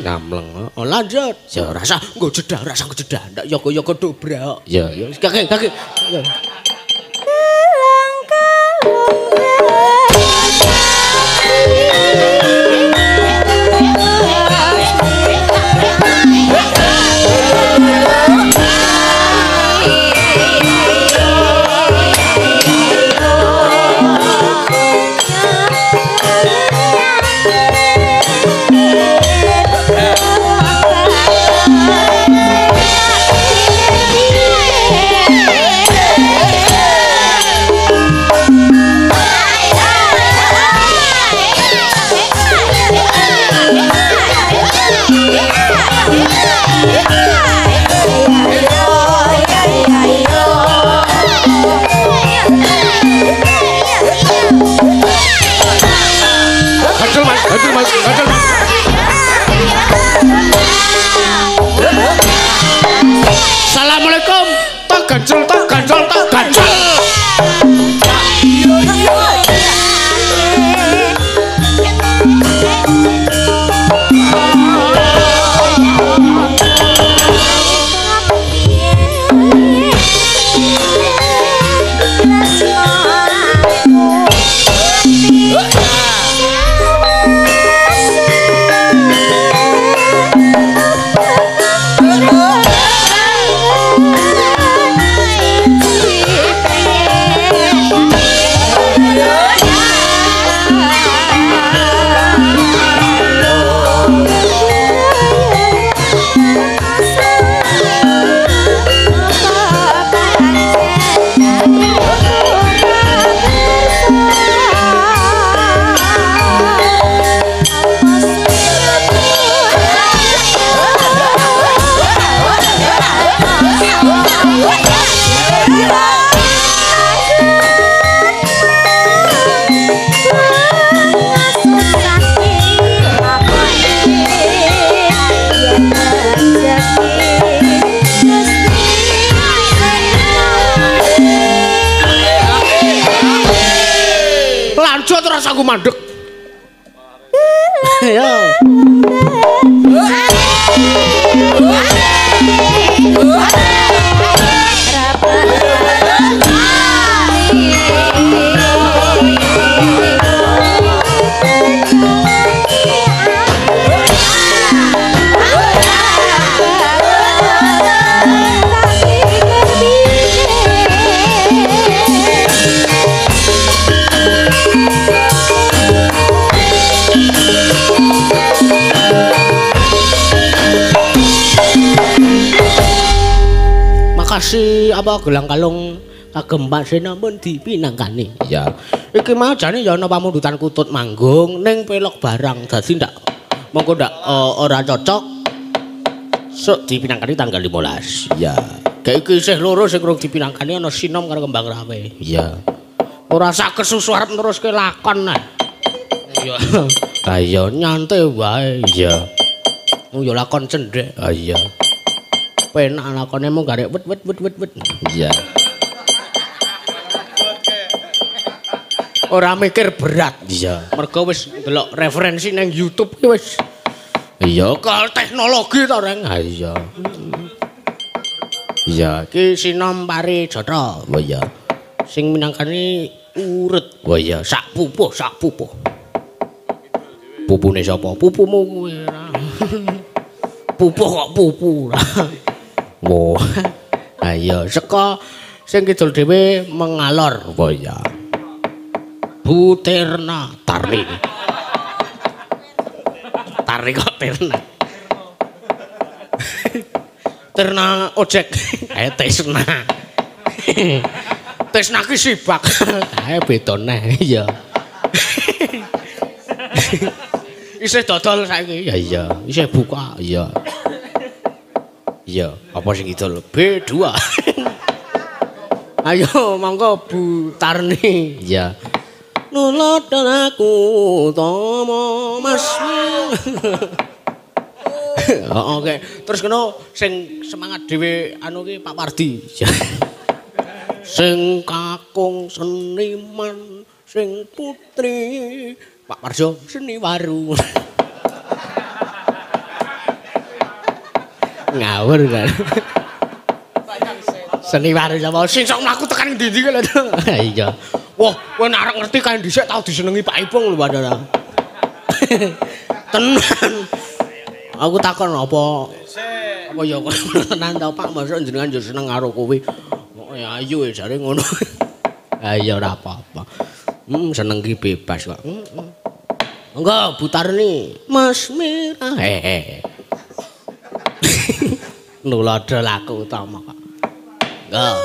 Nyamleng. Oh, lanjut. Ya rasa nggo jedah, rasa nggo jedah. Ndak yoga-yoga dobrak. Ya, ya kaki kaki. Assalamualaikum. Tak gancel, tak gancel, tak gancel. Aku mandek. Ayo. Makasih apa gelang kalung kagem Pak Sena mun dipinangkani. Ya. Iki mau jane ya ana pamundutan kutut manggung ning pelok barang dadi ndak mongko ndak uh, ora cocok sok dipinangkani tanggal limolas. Ya. Kayak iki isih loro sing kurang dipinangkani ana Sinom karo Kembang Rawe. Ya. Ora sak kesusu arep neruske lakon nah. Iya. Ha iya nyantai wae. Iya. Oh ya lakon cendhek. Ha iya. Penak lakone mung garek wet wet wet wet wet. Iya. Ora mikir berat. Iya. Mergo wis ndelok referensi nang YouTube ki wis. Iya, kal teknologi to, Reng. Ha iya. Iya, iki Sinom Pari Jatra. Oh iya. Sing minangkani urut. Oh iya, sak pupuh, sak pupuh. Pupune sapa? Pupumu kuwi. Pupuh kok pupu. Wo. Ayo saka sing kidul dhewe mengalor. Oh iya. Butirna Tarni. Tarni kok Tirna. Tirna ojek. Eh Tisna. Tisna ki sibak. Eh beda neh ya. Isih dodol saiki. Ya iya, isih buka. Iya. Iya, apa sing kidul? B dua. Ayo monggo Bu Tarni. Iya. Nulodon aku tomo Mas. Oh, oke. Terus kena sing semangat dhewe anu ki Pak Wardi. Sing kakung seniman, sing putri Pak Parjo seni waru. Ngawur kan. Seniwar sapa sing sok mlaku tekan ndi-ndi lho. Iya. Wah, kowe nek arek ngerti kae dhisik tau disenengi Pak Ipung lho padahal. Tenan. Aku takon apa? Apa ya kowe tenan ta Pak, mosok jenengan yo seneng karo kowe. Kok ayu jare ngono. Ha iya ora apa-apa. Hmm, seneng ki bebas kok. Heeh. Enggak, Butarni. Mas Mira. Hehe. Nulodol aku utama kok. Enggak.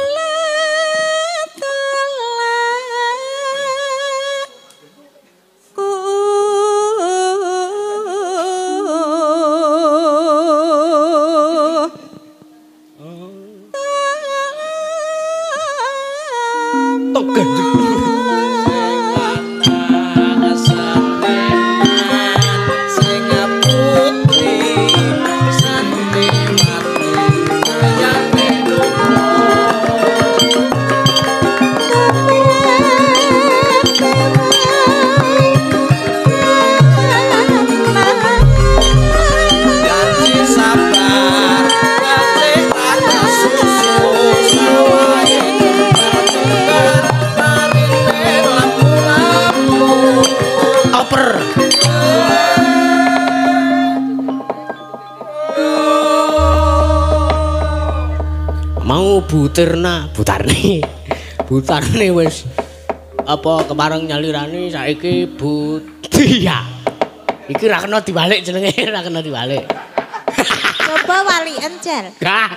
Butirna, Butarni. Butarni wis apa kemareng nyalirani saiki Butia. Iki ra kena dibalik jenenge, ra kena dibalik. Coba walian Jal. Gah.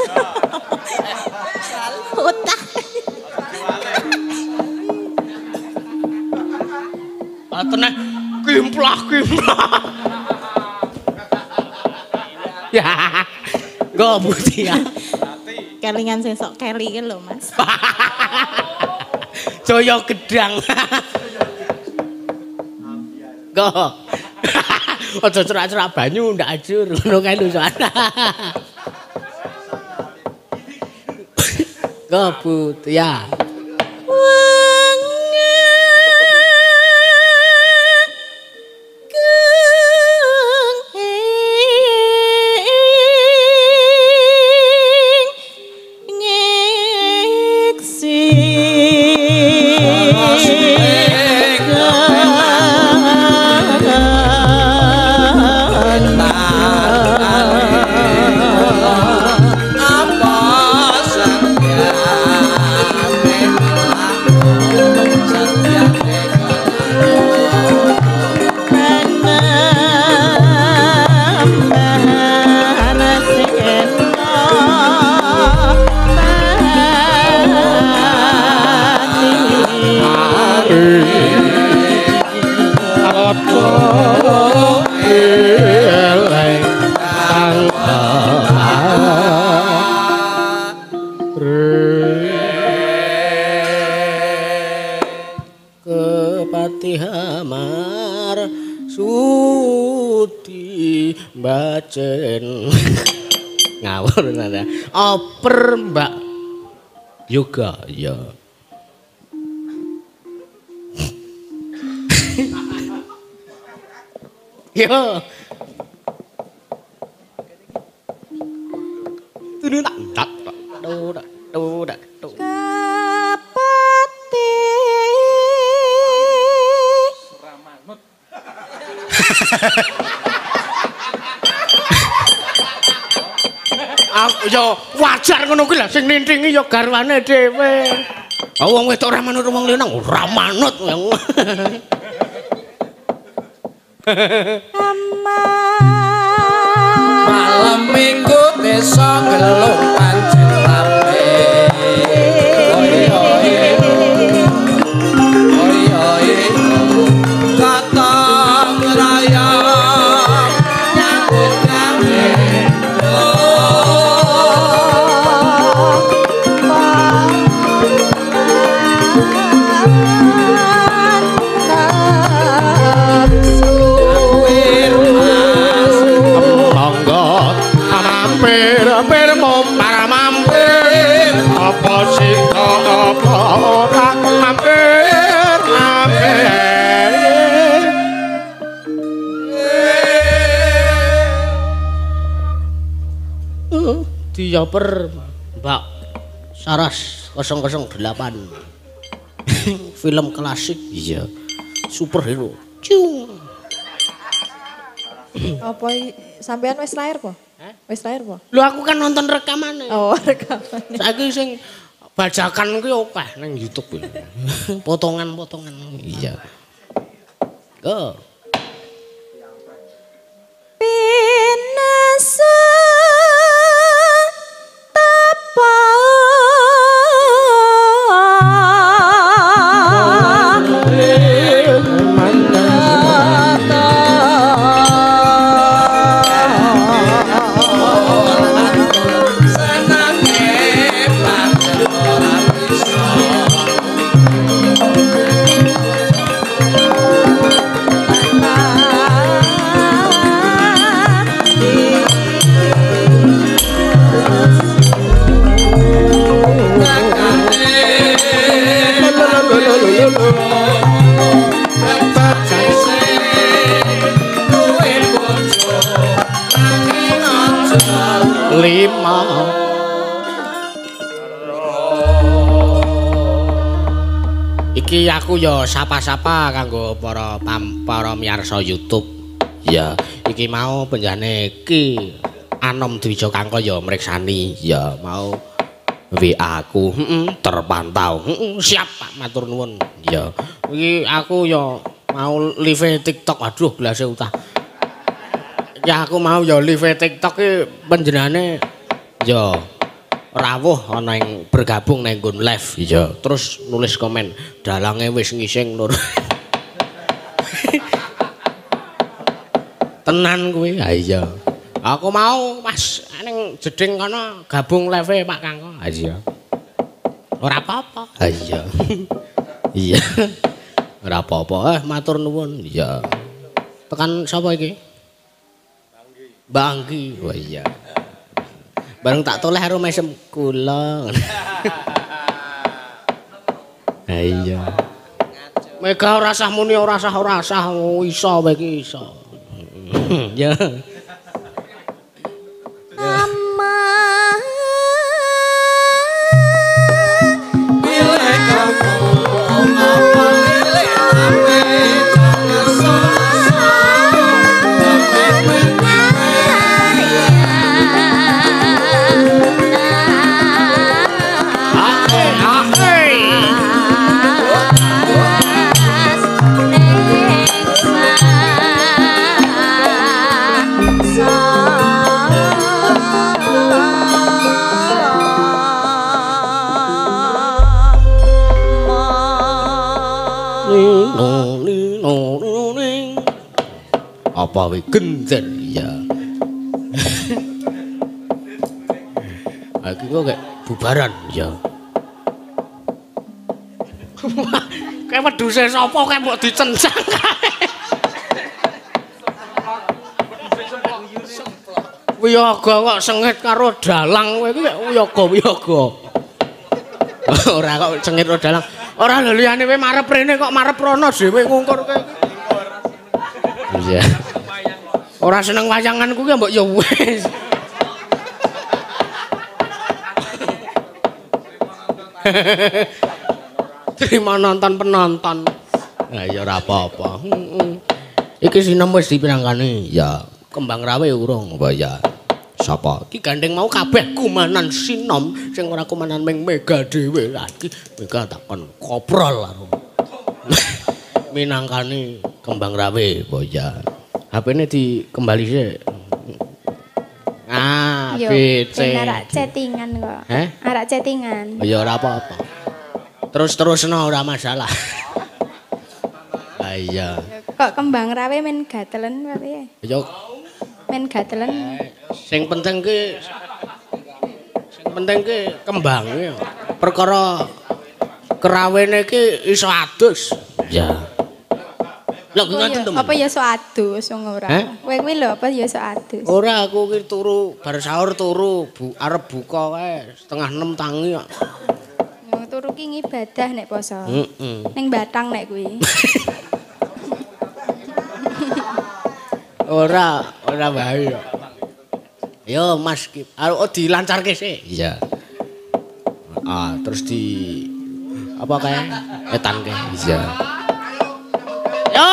Utah. Atene kimplah-kimplah. Ya. Go Butia. Kelingan sing sok keli ki lho, Mas. Jaya gedang. Go. Aja cerak-cerak banyu ndak ajur ngono kae lho soalnya. Go Butia. Kepatihamar Sudi Bacen ngawur nada oper Mbak Yoga ya yo tuh tak tak tuh tak tuh tak tuh aku yo wajar ngono kuwi lho sing nintringi yo garwane dhewe. Ah wong wedok ora manut wong lanang ora manut. Malam minggu desa gelung pancen rape. Oi oi. Oi oi. Kata raya nyambut gawe. Mampir mau para mampir apa sita apa ora mampir mampir Heeh, dioper Mbak Saras nol nol delapan. Film klasik, iya. Superhero. Cung. Apa sampean wis lahir po? Wis lahir po? Lho aku kan nonton rekamane. Oh, rekaman. Saiki sing bajakan kuwi akeh ning YouTube kuwi. Potongan-potongan. Iya. Go. Pinasa tapa lima iki aku ya sapa-sapa kanggo para pam, para miyarsa YouTube. Ya, iki mau penjane iki Anom Dwija Kangka ya mriksani. Ya, mau W A aku heeh terpantau. Heeh siap Pak matur nuwun. Ya, iki aku ya mau live TikTok. Aduh gelase utah. Ya aku mau ya live TikTok ki panjenengane ya rawuh ana ing bergabung nang nggon live ya terus nulis komen dalange wis ngising nur. Tenan kuwi. Ha iya. Aku mau Mas ning jeding kono gabung live Pak Kangko. Ha iya. Ora apa-apa. Ha iya. Iya. Ora apa-apa. Eh matur nuwun. Iya. Tekan sapa iki? Banggi. Wah iya. Bareng tak toleh karo mesem kula. Ha iya. Mega ora sah muni ora sah ora sah iso wae iki iso. Ya. Mama apa wih gender ya. Aku kok kayak bubaran ya. Kayak wedhuse sapa kayak mbok dicencang kae. Wiyaga kok sengit karo dalang kowe iki wiyaga-wiyaga. Ora kok sengit karo dalang. Ora lho liyane kowe marep rene kok marep rono dhewe ngungkur kowe iki. Iya. Ora seneng wayanganku ki mbok ya wis. Terima nonton penonton. Nah ya ora apa-apa. Heeh. Iki sinem wis dipirangkani. Ya, kembang rawe urung apa ya. Sapa? Ki gandeng mau kabeh kumanan sinom sing ora kumanan ming Mega dhewe. Lah iki Mega takon koprol karo. Minangkani kembang rawe apa ya. H P-ne dikembali sih. Ah, P C. Yo, arak chattingan kok. Heh? Arak chattingan. Ya ora apa-apa. Terus-terusno ora masalah. Ah iya. Kok kembang rawe men gatelen wae. Ya Men gatelen. sing penting ki sing penting ki kembange. Perkara kerawene ki iso adus. Ya. Lho ngoten to. Apa ya so adus wong ora. Kowe kuwi lho apa ya so adus. Ora aku ki turu bar sahur turu bu, arep buka wae setengah enam tangi kok. Yo turu ki ngibadah nek poso. Heeh. Ning Batang nek kuwi. Ora, ora bahaya. Yo Mas, oh dilancarke sih. Iya. Ah, terus di apa kayak etanke. Iya. Yo.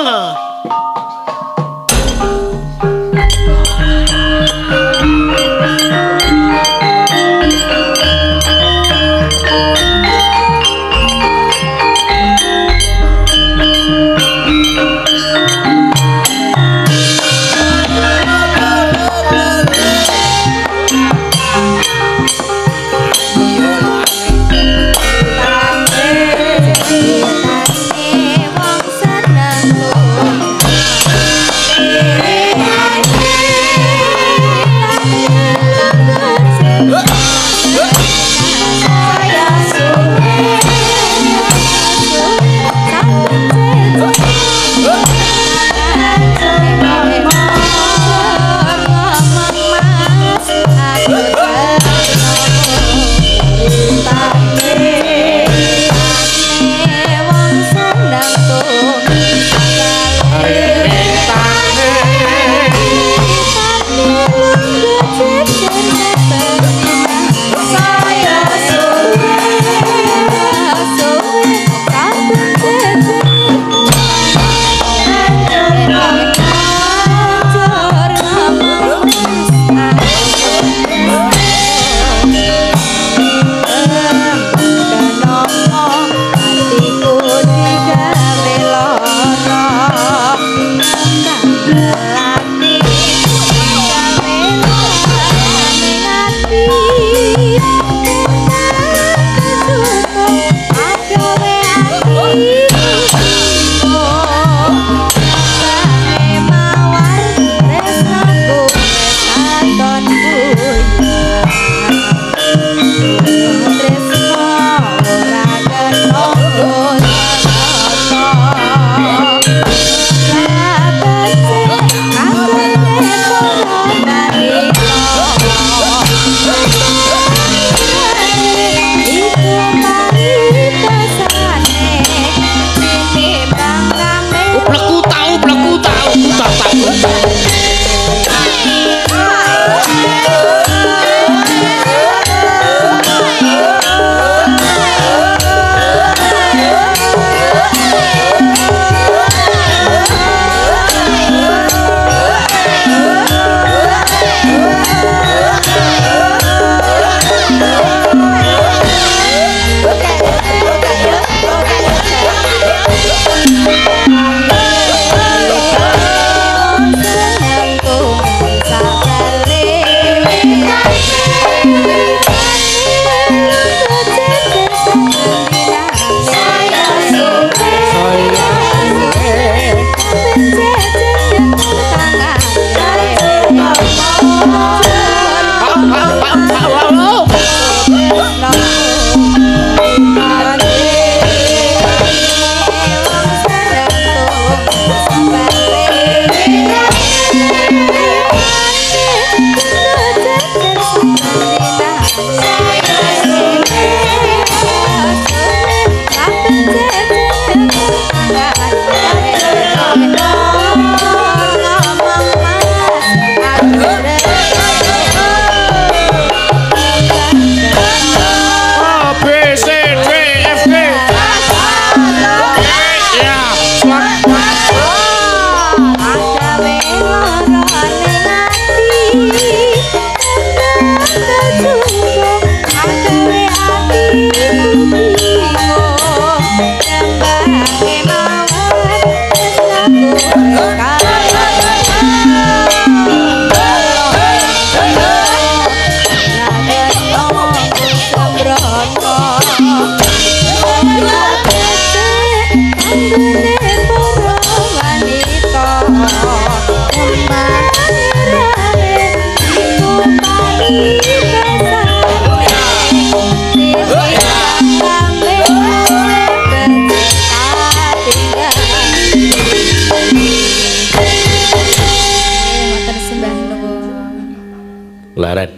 Leren.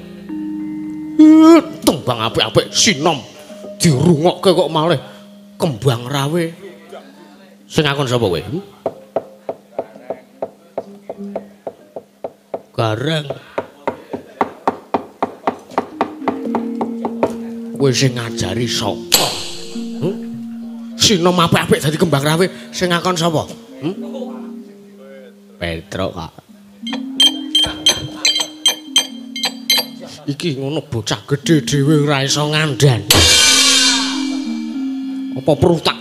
Tembang apik-apik sinom dirungokke kok malih kembang rawe. Sing ngakon sapa kowe? Gareng. Kowe sing ngajari sapa? Hmm? Sinom apik-apik dadi kembang rawe sing ngakon sapa? Hmm? Petruk kok. Iki ngono bocah gedhe dhewe ora iso ngandan. Apa perlu tak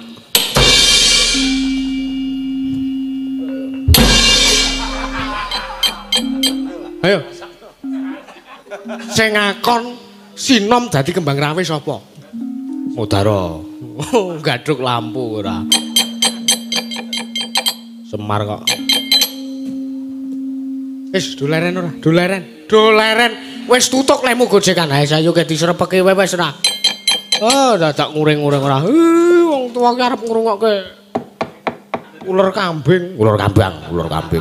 Ayo. Sing ngakon sinom dadi kembang rawe sapa? Modaro. Oh, gaduk lampu ora. Semar kok. Wis doleren ora? Doleren. Doleren. Wis tutuk lemu gojekan ae sayo ke disrepeki wae wis ora. Oh, dadak nguring-nguring ora. Eh, wong tuwa ki arep ngrungokke ular kambing, ular kambang, ular kambing.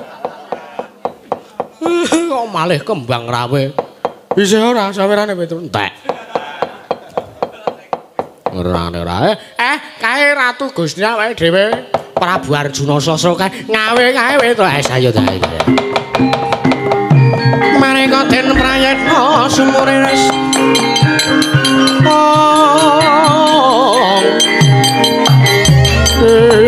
Kok malih kembang rawe. Isih ora sawerane Petruk entek. Ngerane ora. Eh, kae Ratu Gustina wae dhewe Prabu Arjuna Sasra kae ngawe kae wae to sayo ta. Mereka den prayekna sumuris. Oh.